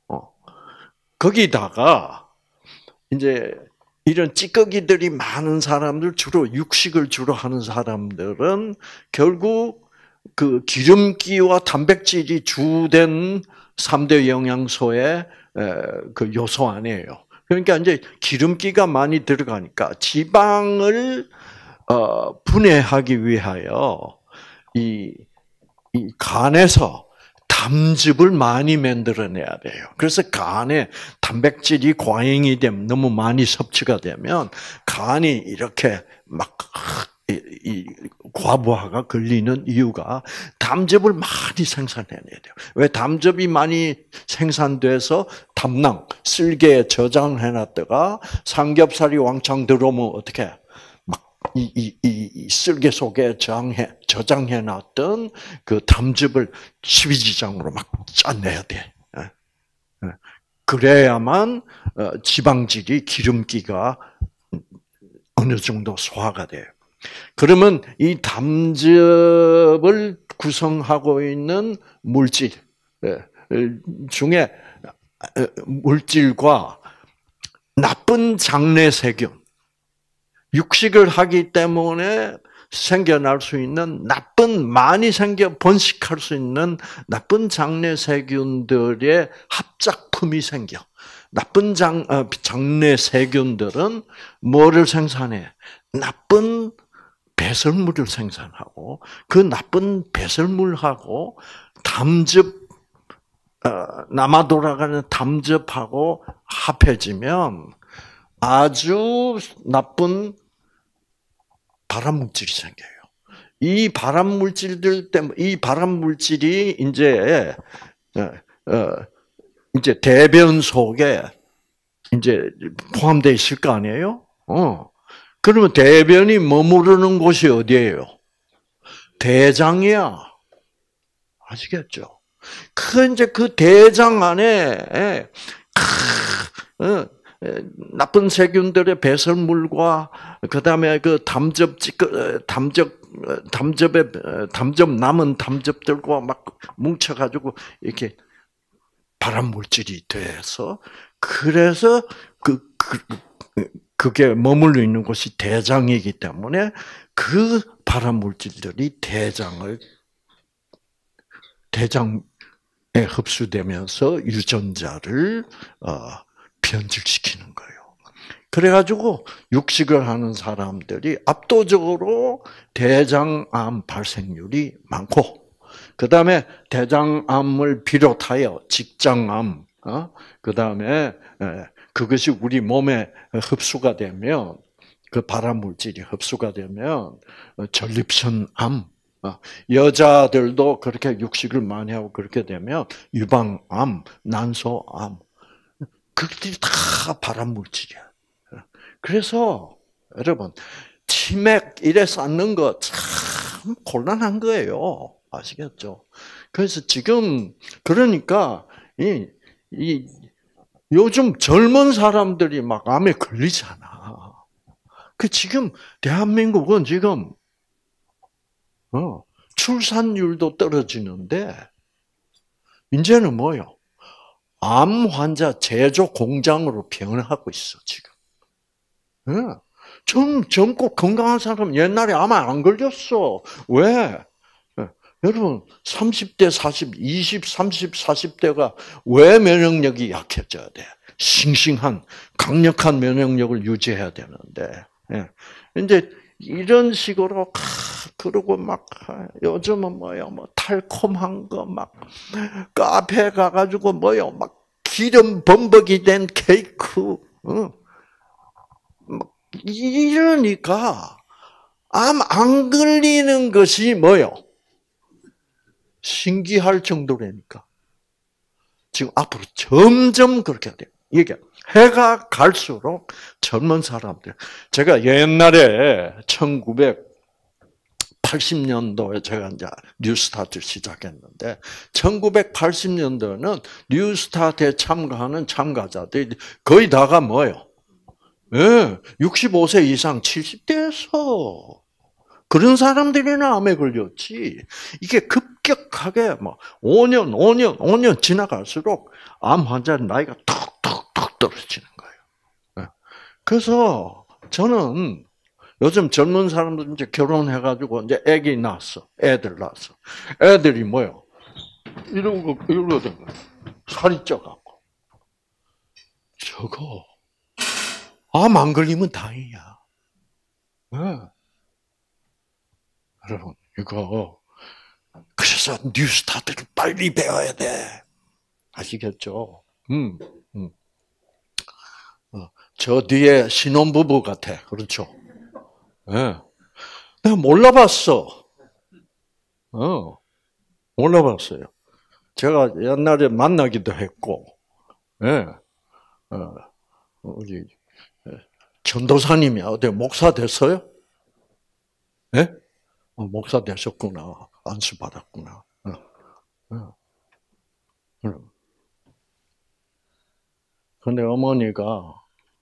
거기다가 이제 이런 찌꺼기들이 많은 사람들, 육식을 주로 하는 사람들은 결국 그 기름기와 단백질이 주된 3대 영양소의 그 요소 아니에요. 그러니까 이제 기름기가 많이 들어가니까 지방을 분해하기 위하여 이 간에서 담즙을 많이 만들어내야 돼요. 그래서 간에 단백질이 과잉이 되면 너무 많이 섭취가 되면 간이 이렇게 막 과부하가 걸리는 이유가 담즙을 많이 생산해내야 돼요. 왜 담즙이 많이 생산돼서 담낭, 쓸개에 저장해놨다가 삼겹살이 왕창 들어오면 어떻게 이 쓸개 속에 저장해놨던 그 담즙을 십이지장으로 막 짜내야 돼. 그래야만 지방질이 기름기가 어느 정도 소화가 돼요. 그러면 이 담즙을 구성하고 있는 물질 중에 물질과 나쁜 장내 세균, 육식을 하기 때문에 생겨날 수 있는 많이 번식할 수 있는 나쁜 장내 세균들의 합작품이 생겨. 나쁜 장내 세균들은 뭐를 생산해? 나쁜 배설물을 생산하고 그 나쁜 배설물하고 남아 돌아가는 담즙하고 합해지면 아주 나쁜 발암 물질이 생겨요. 이 발암 물질들 때문에 이 발암 물질이 이제 대변 속에 이제 포함되어 있을 거 아니에요? 그러면 대변이 머무르는 곳이 어디예요? 대장이야. 아시겠죠? 그 대장 안에 나쁜 세균들의 배설물과 그다음에 그 담즙 남은 담즙들과 막 뭉쳐가지고 이렇게 발암 물질이 돼서 그래서 그게 머물러 있는 곳이 대장이기 때문에 그 발암 물질들이 대장에 흡수되면서 유전자를 변질시키는 거예요. 그래가지고 육식을 하는 사람들이 압도적으로 대장암 발생률이 많고, 그 다음에 대장암을 비롯하여 직장암, 그 다음에 그것이 우리 몸에 흡수가 되면, 그 발암 물질이 흡수가 되면 전립선암, 여자들도 그렇게 육식을 많이 하고 그렇게 되면 유방암, 난소암, 그것들이 다 발암 물질이야. 그래서 여러분 치맥 이래 쌓는 거 참 곤란한 거예요. 아시겠죠? 그래서 지금 그러니까 이 요즘 젊은 사람들이 막 암에 걸리잖아. 그 지금 대한민국은 지금 출산율도 떨어지는데 이제는 뭐요? 암 환자 제조 공장으로 변하고 있어 지금. 젊고 건강한 사람 옛날에 암 안 걸렸어. 왜? 여러분 30대, 40, 20, 30, 40대가 왜 면역력이 약해져야 돼? 싱싱한 강력한 면역력을 유지해야 되는데 이제 이런 식으로 그러고 막 요즘은 뭐요? 뭐 달콤한 거 막 카페 가가지고 뭐요? 막 기름 범벅이 된 케이크, 이러니까 암 안 걸리는 것이 뭐요? 신기할 정도라니까. 지금 앞으로 점점 그렇게 돼요. 이게 해가 갈수록 젊은 사람들. 제가 옛날에 1980년도에 제가 이제 뉴스타트를 시작했는데 1980년도에는 뉴스타트에 참가하는 참가자들이 거의 다가 뭐예요? 65세 이상 70대에서 그런 사람들이나 암에 걸렸지. 이게 급격하게 뭐 5년 지나갈수록 암 환자의 나이가 툭툭툭 떨어지는 거예요. 그래서 저는 요즘 젊은 사람들 이제 결혼해가지고 이제 애기 낳았어. 애들 낳았어. 애들이 뭐요? 이러고 된 거예요. 살이 쪄갖고. 저거 암 안 걸리면 다행이야. 여러분, 이거, 그래서 뉴스타트를 빨리 배워야 돼. 아시겠죠? 저 뒤에 신혼부부 같아. 그렇죠? 네. 내가 몰라봤어. 몰라봤어요. 제가 옛날에 만나기도 했고, 예. 우리, 전도사님이 어디 목사 됐어요? 예? 목사 되셨구나. 안수 받았구나. 그런데 어머니가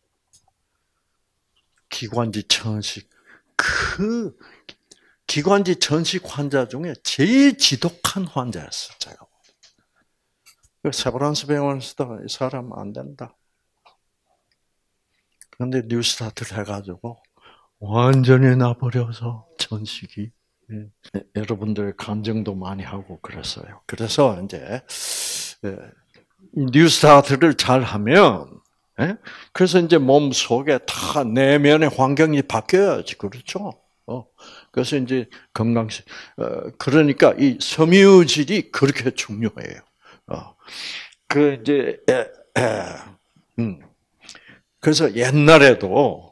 기관지 천식, 그 기관지 천식 환자 중에 제일 지독한 환자였어요. 제가. 세브란스 병원에서도 이 사람 안 된다. 그런데 뉴스타트를 해가지고 완전히 나버려서 천식이. 여러분들 감정도 많이 하고 그랬어요. 그래서 이제 뉴스타트를 잘 하면, 그래서 이제 몸 속에 다 내면의 환경이 바뀌어야지, 그렇죠? 그래서 이제 건강식, 그러니까 이 섬유질이 그렇게 중요해요. 그 이제 그래서 옛날에도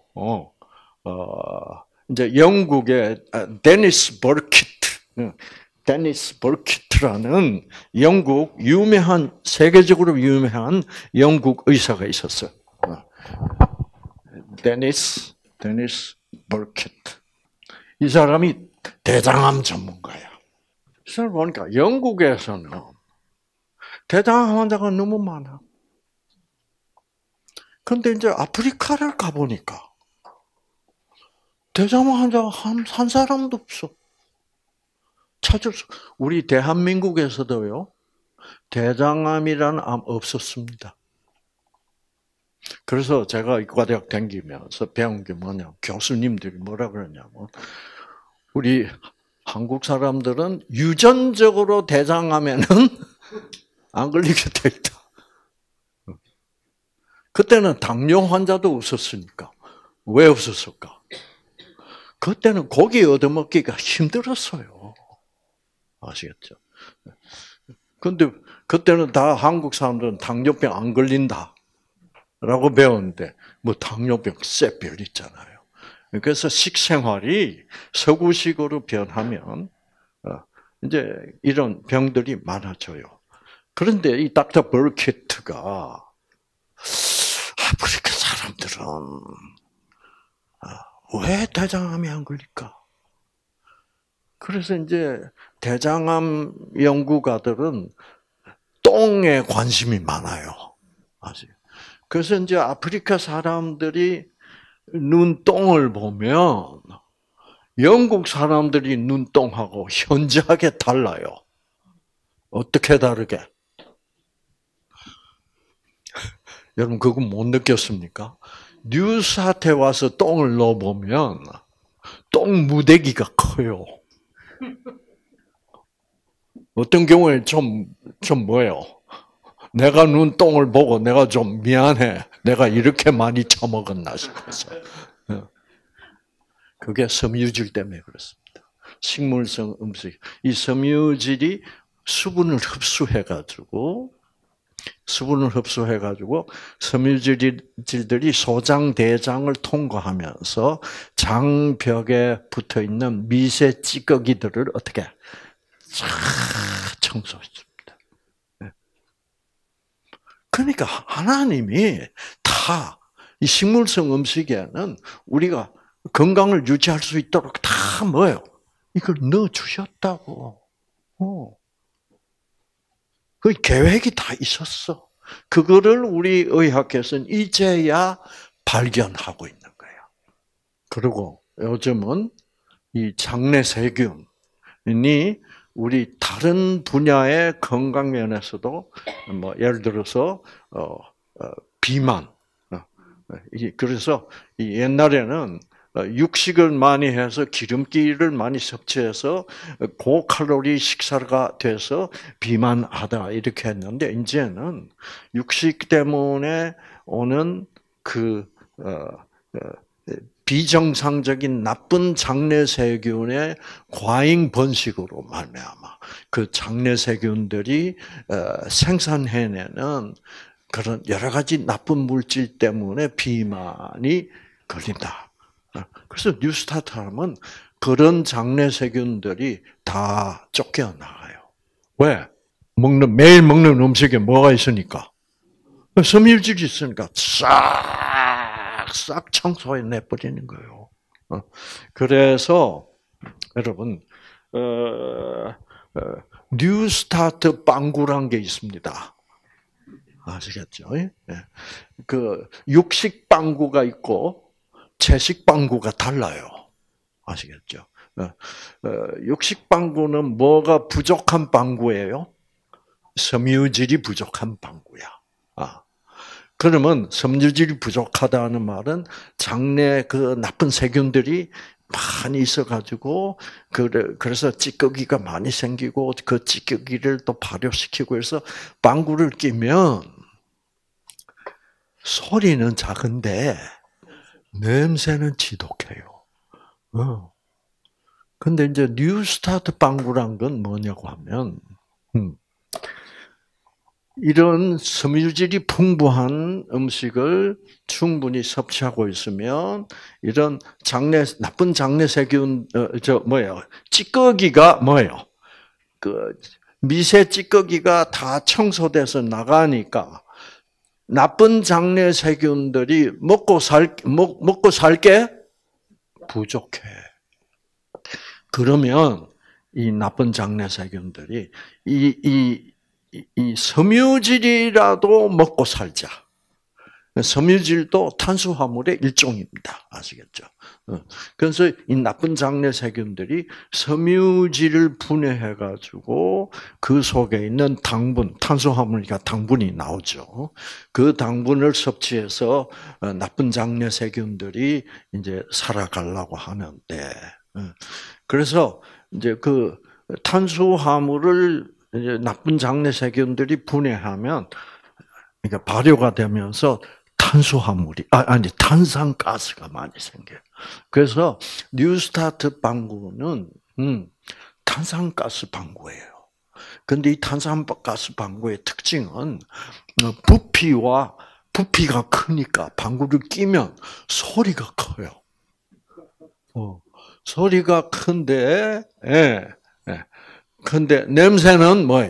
이제 영국의 데니스 버키트라는 영국 세계적으로 유명한 영국 의사가 있었어요. 데니스 버키트. 이 사람이 대장암 전문가야. 이 사람 보니까 영국에서는 대장암 환자가 너무 많아. 그런데 이제 아프리카를 가보니까 대장암 환자가 한 사람도 없어. 찾을 수, 우리 대한민국에서도요, 대장암이라는 암 없었습니다. 그래서 제가 의과대학 다니면서 배운 게 뭐냐, 교수님들이 뭐라 그러냐면, 우리 한국 사람들은 유전적으로 대장암에는 안 걸리게 돼 있다. 그때는 당뇨 환자도 없었으니까. 왜 없었을까? 그때는 고기 얻어먹기가 힘들었어요. 아시겠죠? 근데 그때는 다 한국 사람들은 당뇨병 안 걸린다. 라고 배웠는데, 뭐 당뇨병 쎄별 있잖아요. 그래서 식생활이 서구식으로 변하면, 이제 이런 병들이 많아져요. 그런데 이 닥터 버키트가 아프리카 사람들은 왜 대장암이 안 걸릴까? 그래서 이제 대장암 연구가들은 똥에 관심이 많아요. 아직. 그래서 이제 아프리카 사람들이 눈똥을 보면 영국 사람들이 눈똥하고 현저하게 달라요. 어떻게 다르게? 여러분 그거 못 느꼈습니까? 뉴스타트에 와서 똥을 넣어보면 똥 무대기가 커요. 어떤 경우에 좀 뭐예요? 내가 눈똥을 보고 내가 좀 미안해. 내가 이렇게 많이 처먹었나 싶어서. 그게 섬유질 때문에 그렇습니다. 식물성 음식. 이 섬유질이 수분을 흡수해가지고 섬유질들이 소장, 대장을 통과하면서 장벽에 붙어 있는 미세 찌꺼기들을 어떻게 쫙 청소해줍니다. 그러니까 하나님이 다 이 식물성 음식에는 우리가 건강을 유지할 수 있도록 다 뭐예요? 이걸 넣어 주셨다고. 그 계획이 다 있었어. 그거를 우리 의학에서는 이제야 발견하고 있는 거예요. 그리고 요즘은 이 장내 세균이 우리 다른 분야의 건강 면에서도 뭐 예를 들어서 비만. 그래서 옛날에는 육식을 많이 해서 기름기를 많이 섭취해서 고칼로리 식사가 돼서 비만하다 이렇게 했는데 이제는 육식 때문에 오는 그 비정상적인 나쁜 장내 세균의 과잉 번식으로 말미암아 그 장내 세균들이 생산해내는 그런 여러 가지 나쁜 물질 때문에 비만이 걸린다. 그래서 뉴스타트 하면 그런 장내 세균들이 다 쫓겨나가요. 왜? 매일 먹는 음식에 뭐가 있으니까? 섬유질이 있으니까 싹 청소해내버리는 거예요. 그래서 여러분 뉴스타트 빵구란 게 있습니다. 아시겠죠? 그 육식 빵구가 있고 채식 빵구가 달라요. 아시겠죠? 육식 빵구는 뭐가 부족한 빵구예요? 섬유질이 부족한 빵구야. 그러면 섬유질이 부족하다는 말은 장내 그 나쁜 세균들이 많이 있어가지고 그래서 찌꺼기가 많이 생기고 그 찌꺼기를 또 발효시키고 해서 빵구를 끼면 소리는 작은데 냄새는 지독해요. 근데 이제 뉴스타트 빵구란 건 뭐냐고 하면 이런 섬유질이 풍부한 음식을 충분히 섭취하고 있으면 이런 나쁜 장내 세균 찌꺼기가 뭐예요? 그 미세 찌꺼기가 다 청소돼서 나가니까 나쁜 장내 세균들이 먹고 살게 부족해. 그러면 이 나쁜 장내 세균들이 이 섬유질이라도 먹고 살자. 섬유질도 탄수화물의 일종입니다. 아시겠죠? 그래서 이 나쁜 장내 세균들이 섬유질을 분해해가지고 그 속에 있는 당분, 탄수화물이니까 당분이 나오죠. 그 당분을 섭취해서 나쁜 장내 세균들이 이제 살아가려고 하는데, 그래서 이제 그 탄수화물을 이제 나쁜 장내 세균들이 분해하면, 그러니까 발효가 되면서 탄산가스가 많이 생겨요. 그래서 뉴스타트 방구는 탄산가스 방구예요. 근데 이 탄산가스 방구의 특징은 부피가 크니까 방구를 끼면 소리가 커요. 소리가 큰데, 예. 근데 냄새는 뭐예요?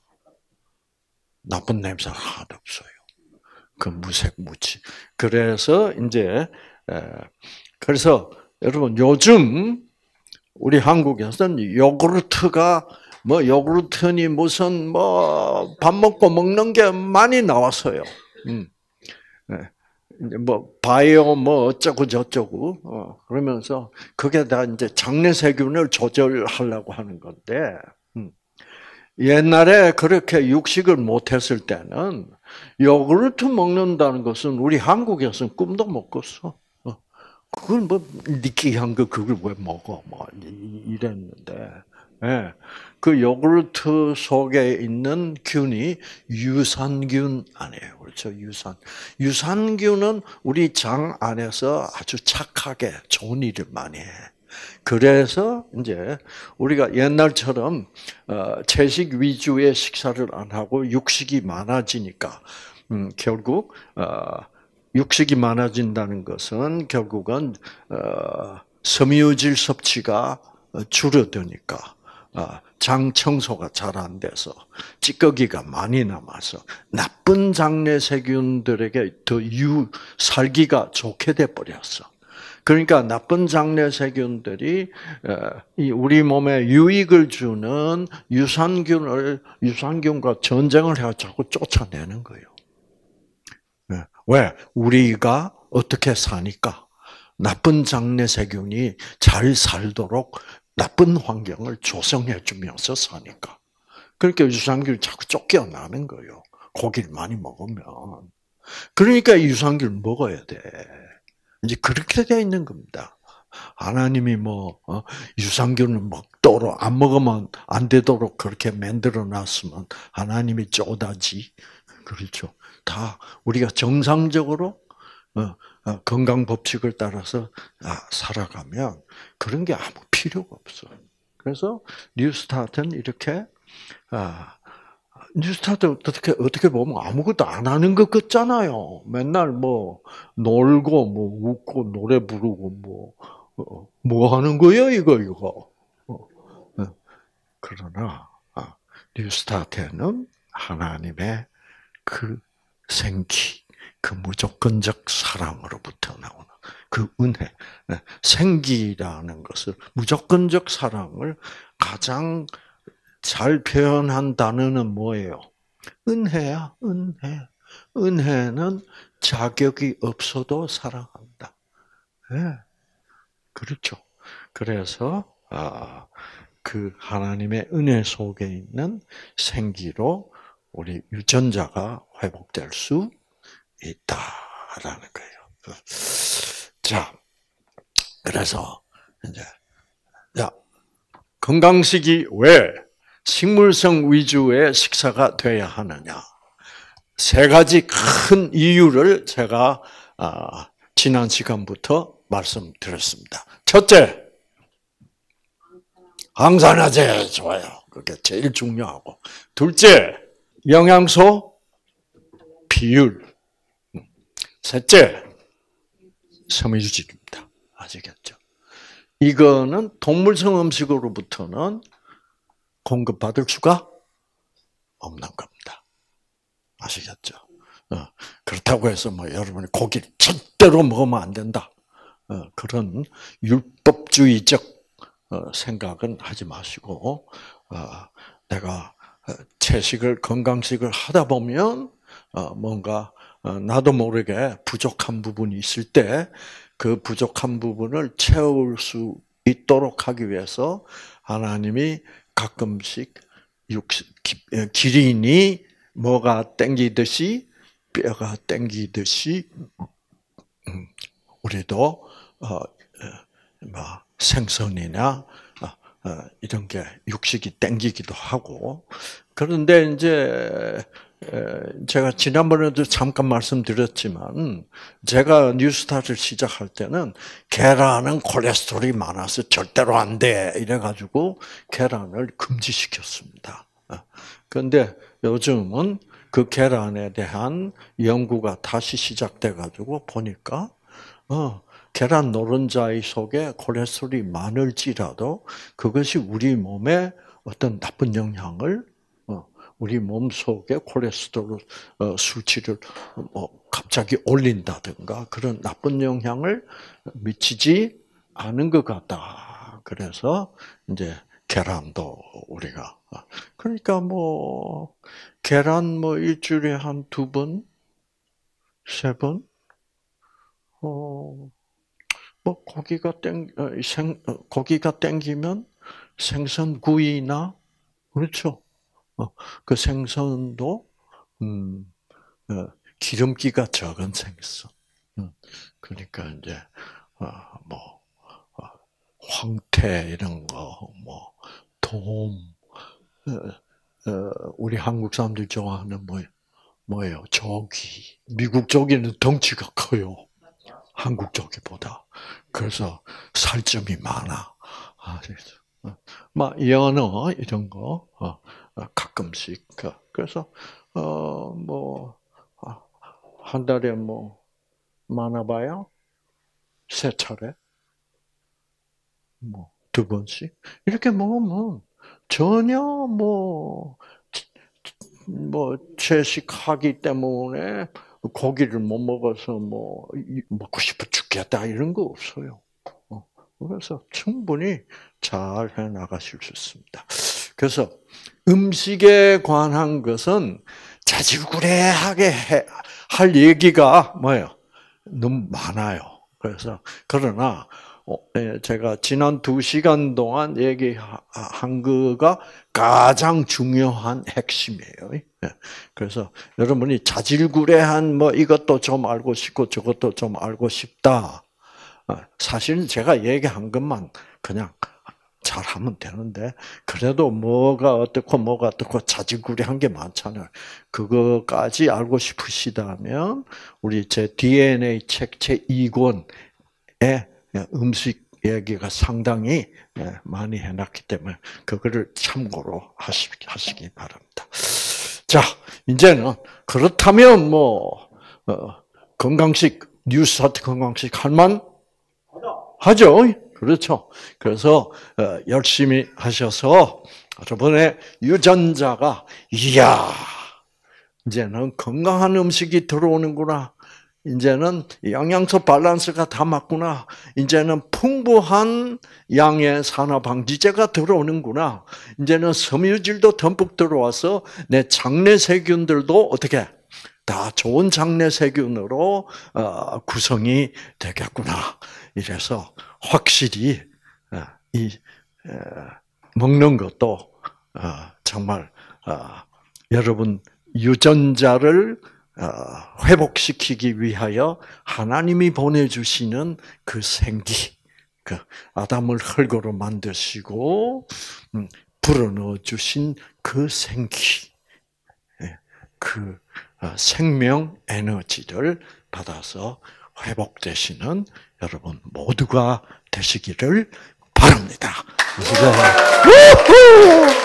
나쁜 냄새가 하나도 없어요. 그 무색무취. 그래서 이제 그래서 여러분 요즘 우리 한국에서는 요구르트가 뭐 요구르트니 무슨 뭐 밥 먹고 먹는 게 많이 나왔어요. 뭐 바이오 뭐 어쩌고 저쩌고 그러면서 그게 다 이제 장내 세균을 조절하려고 하는 건데 옛날에 그렇게 육식을 못했을 때는 요구르트 먹는다는 것은 우리 한국에서는 꿈도 못 꿨어. 그걸 뭐 느끼한 거 그걸 왜 먹어? 뭐 이랬는데, 예. 그 요구르트 속에 있는 균이 유산균 아니에요, 그렇죠? 유산균은 우리 장 안에서 아주 착하게 좋은 일을 많이 해. 그래서 이제 우리가 옛날처럼 채식 위주의 식사를 안 하고 육식이 많아지니까 결국 육식이 많아진다는 것은 결국은 섬유질 섭취가 줄어드니까 장 청소가 잘 안 돼서 찌꺼기가 많이 남아서 나쁜 장내 세균들에게 더 살기가 좋게 돼 버렸어. 그러니까 나쁜 장내 세균들이 우리 몸에 유익을 주는 유산균과 전쟁을 해서 자꾸 쫓아내는 거예요. 왜? 우리가 어떻게 사니까 나쁜 장내 세균이 잘 살도록 나쁜 환경을 조성해 주면서 사니까. 그러니까 유산균이 자꾸 쫓겨나는 거예요. 고기를 많이 먹으면. 그러니까 유산균을 먹어야 돼. 이제 그렇게 되어 있는 겁니다. 하나님이 유산균을 먹도록 안 먹으면 안 되도록 그렇게 만들어 놨으면 하나님이 쪼다지. 그렇죠. 다 우리가 정상적으로 건강 법칙을 따라서 살아가면 그런 게 아무 필요가 없어. 그래서 뉴스타트는 이렇게 뉴스타트 어떻게 보면 아무것도 안 하는 것 같잖아요. 맨날 놀고 웃고 노래 부르고 뭐 하는 거예요 이거. 그러나 뉴스타트는 하나님의 그 생기, 그 무조건적 사랑으로부터 나오는 그 은혜, 생기라는 것을 무조건적 사랑을 가장 잘 표현한 단어는 뭐예요? 은혜야, 은혜. 은혜는 자격이 없어도 사랑한다. 네, 그렇죠. 그래서 그 하나님의 은혜 속에 있는 생기로 우리 유전자가 회복될 수 있다라는 거예요. 자, 그래서 이제 건강식이 왜 식물성 위주의 식사가 돼야 하느냐? 세 가지 큰 이유를 제가 지난 시간부터 말씀드렸습니다. 첫째, 항산화제 좋아요. 그게 제일 중요하고. 둘째, 영양소 비율. 셋째, 섬유질입니다. 아시겠죠? 이거는 동물성 음식으로부터는 공급받을 수가 없는 겁니다. 아시겠죠? 그렇다고 해서 여러분이 고기를 절대로 먹으면 안 된다. 그런 율법주의적 생각은 하지 마시고, 내가 채식을, 건강식을 하다 보면 뭔가 나도 모르게 부족한 부분이 있을 때 그 부족한 부분을 채울 수 있도록 하기 위해서 하나님이 가끔씩 기린이 뭐가 땡기듯이 뼈가 땡기듯이 우리도 생선이나 이런 게 육식이 땡기기도 하고 그런데 이제 제가 지난번에도 잠깐 말씀드렸지만 제가 뉴스타트를 시작할 때는 계란은 콜레스테롤이 많아서 절대로 안 돼 이래가지고 계란을 금지시켰습니다. 그런데 요즘은 그 계란에 대한 연구가 다시 시작돼가지고 보니까 계란 노른자의 속에 콜레스테롤이 많을지라도 그것이 우리 몸에 어떤 나쁜 영향을 우리 몸 속에 콜레스테롤 수치를 갑자기 올린다든가 그런 나쁜 영향을 미치지 않은 것 같다. 그래서 이제 계란도 우리가 그러니까 계란 일주일에 한 2번, 3번 고기가 땡기면 생선구이나 그렇죠. 그 생선도 기름기가 적은 생선. 그러니까 이제 황태 이런 거, 돔, 우리 한국 사람들 좋아하는 뭐예요? 조기. 미국 조기는 덩치가 커요. 한국 조기보다. 그래서 살점이 많아. 연어 이런 거 가끔씩. 그래서 한 달에 많아봐야 3차례, 2번씩 이렇게 먹으면 전혀 채식하기 때문에 고기를 못 먹어서 먹고 싶어 죽겠다 이런 거 없어요. 그래서 충분히 잘 해 나가실 수 있습니다. 그래서 음식에 관한 것은 자질구레하게 할 얘기가 너무 많아요. 그래서 그러나 제가 지난 2시간 동안 얘기한 거가 가장 중요한 핵심이에요. 그래서 여러분이 자질구레한 이것도 좀 알고 싶고 저것도 좀 알고 싶다. 사실은 제가 얘기한 것만 그냥 잘하면 되는데 그래도 뭐가 어떻고 자질구레한 게 많잖아요. 그거까지 알고 싶으시다면 우리 제 DNA 책 제2권에 음식 얘기가 상당히 많이 해놨기 때문에 그거를 참고로 하시기 바랍니다. 자, 이제는 그렇다면 건강식 뉴스타트 건강식 할만 하죠. 그렇죠. 그래서 열심히 하셔서 여러분의 유전자가 이제는 건강한 음식이 들어오는구나. 이제는 영양소 밸런스가 다 맞구나. 이제는 풍부한 양의 산화방지제가 들어오는구나. 이제는 섬유질도 듬뿍 들어와서 내 장내 세균들도 어떻게 다 좋은 장내 세균으로 구성이 되겠구나. 이래서 확실히 먹는 것도 정말 여러분 유전자를 회복시키기 위하여 하나님이 보내주시는 그 생기, 그 아담을 흙으로 만드시고 불어넣어 주신 그 생기, 그 생명 에너지를 받아서 회복되시는 여러분 모두가 되시기를 바랍니다. 네.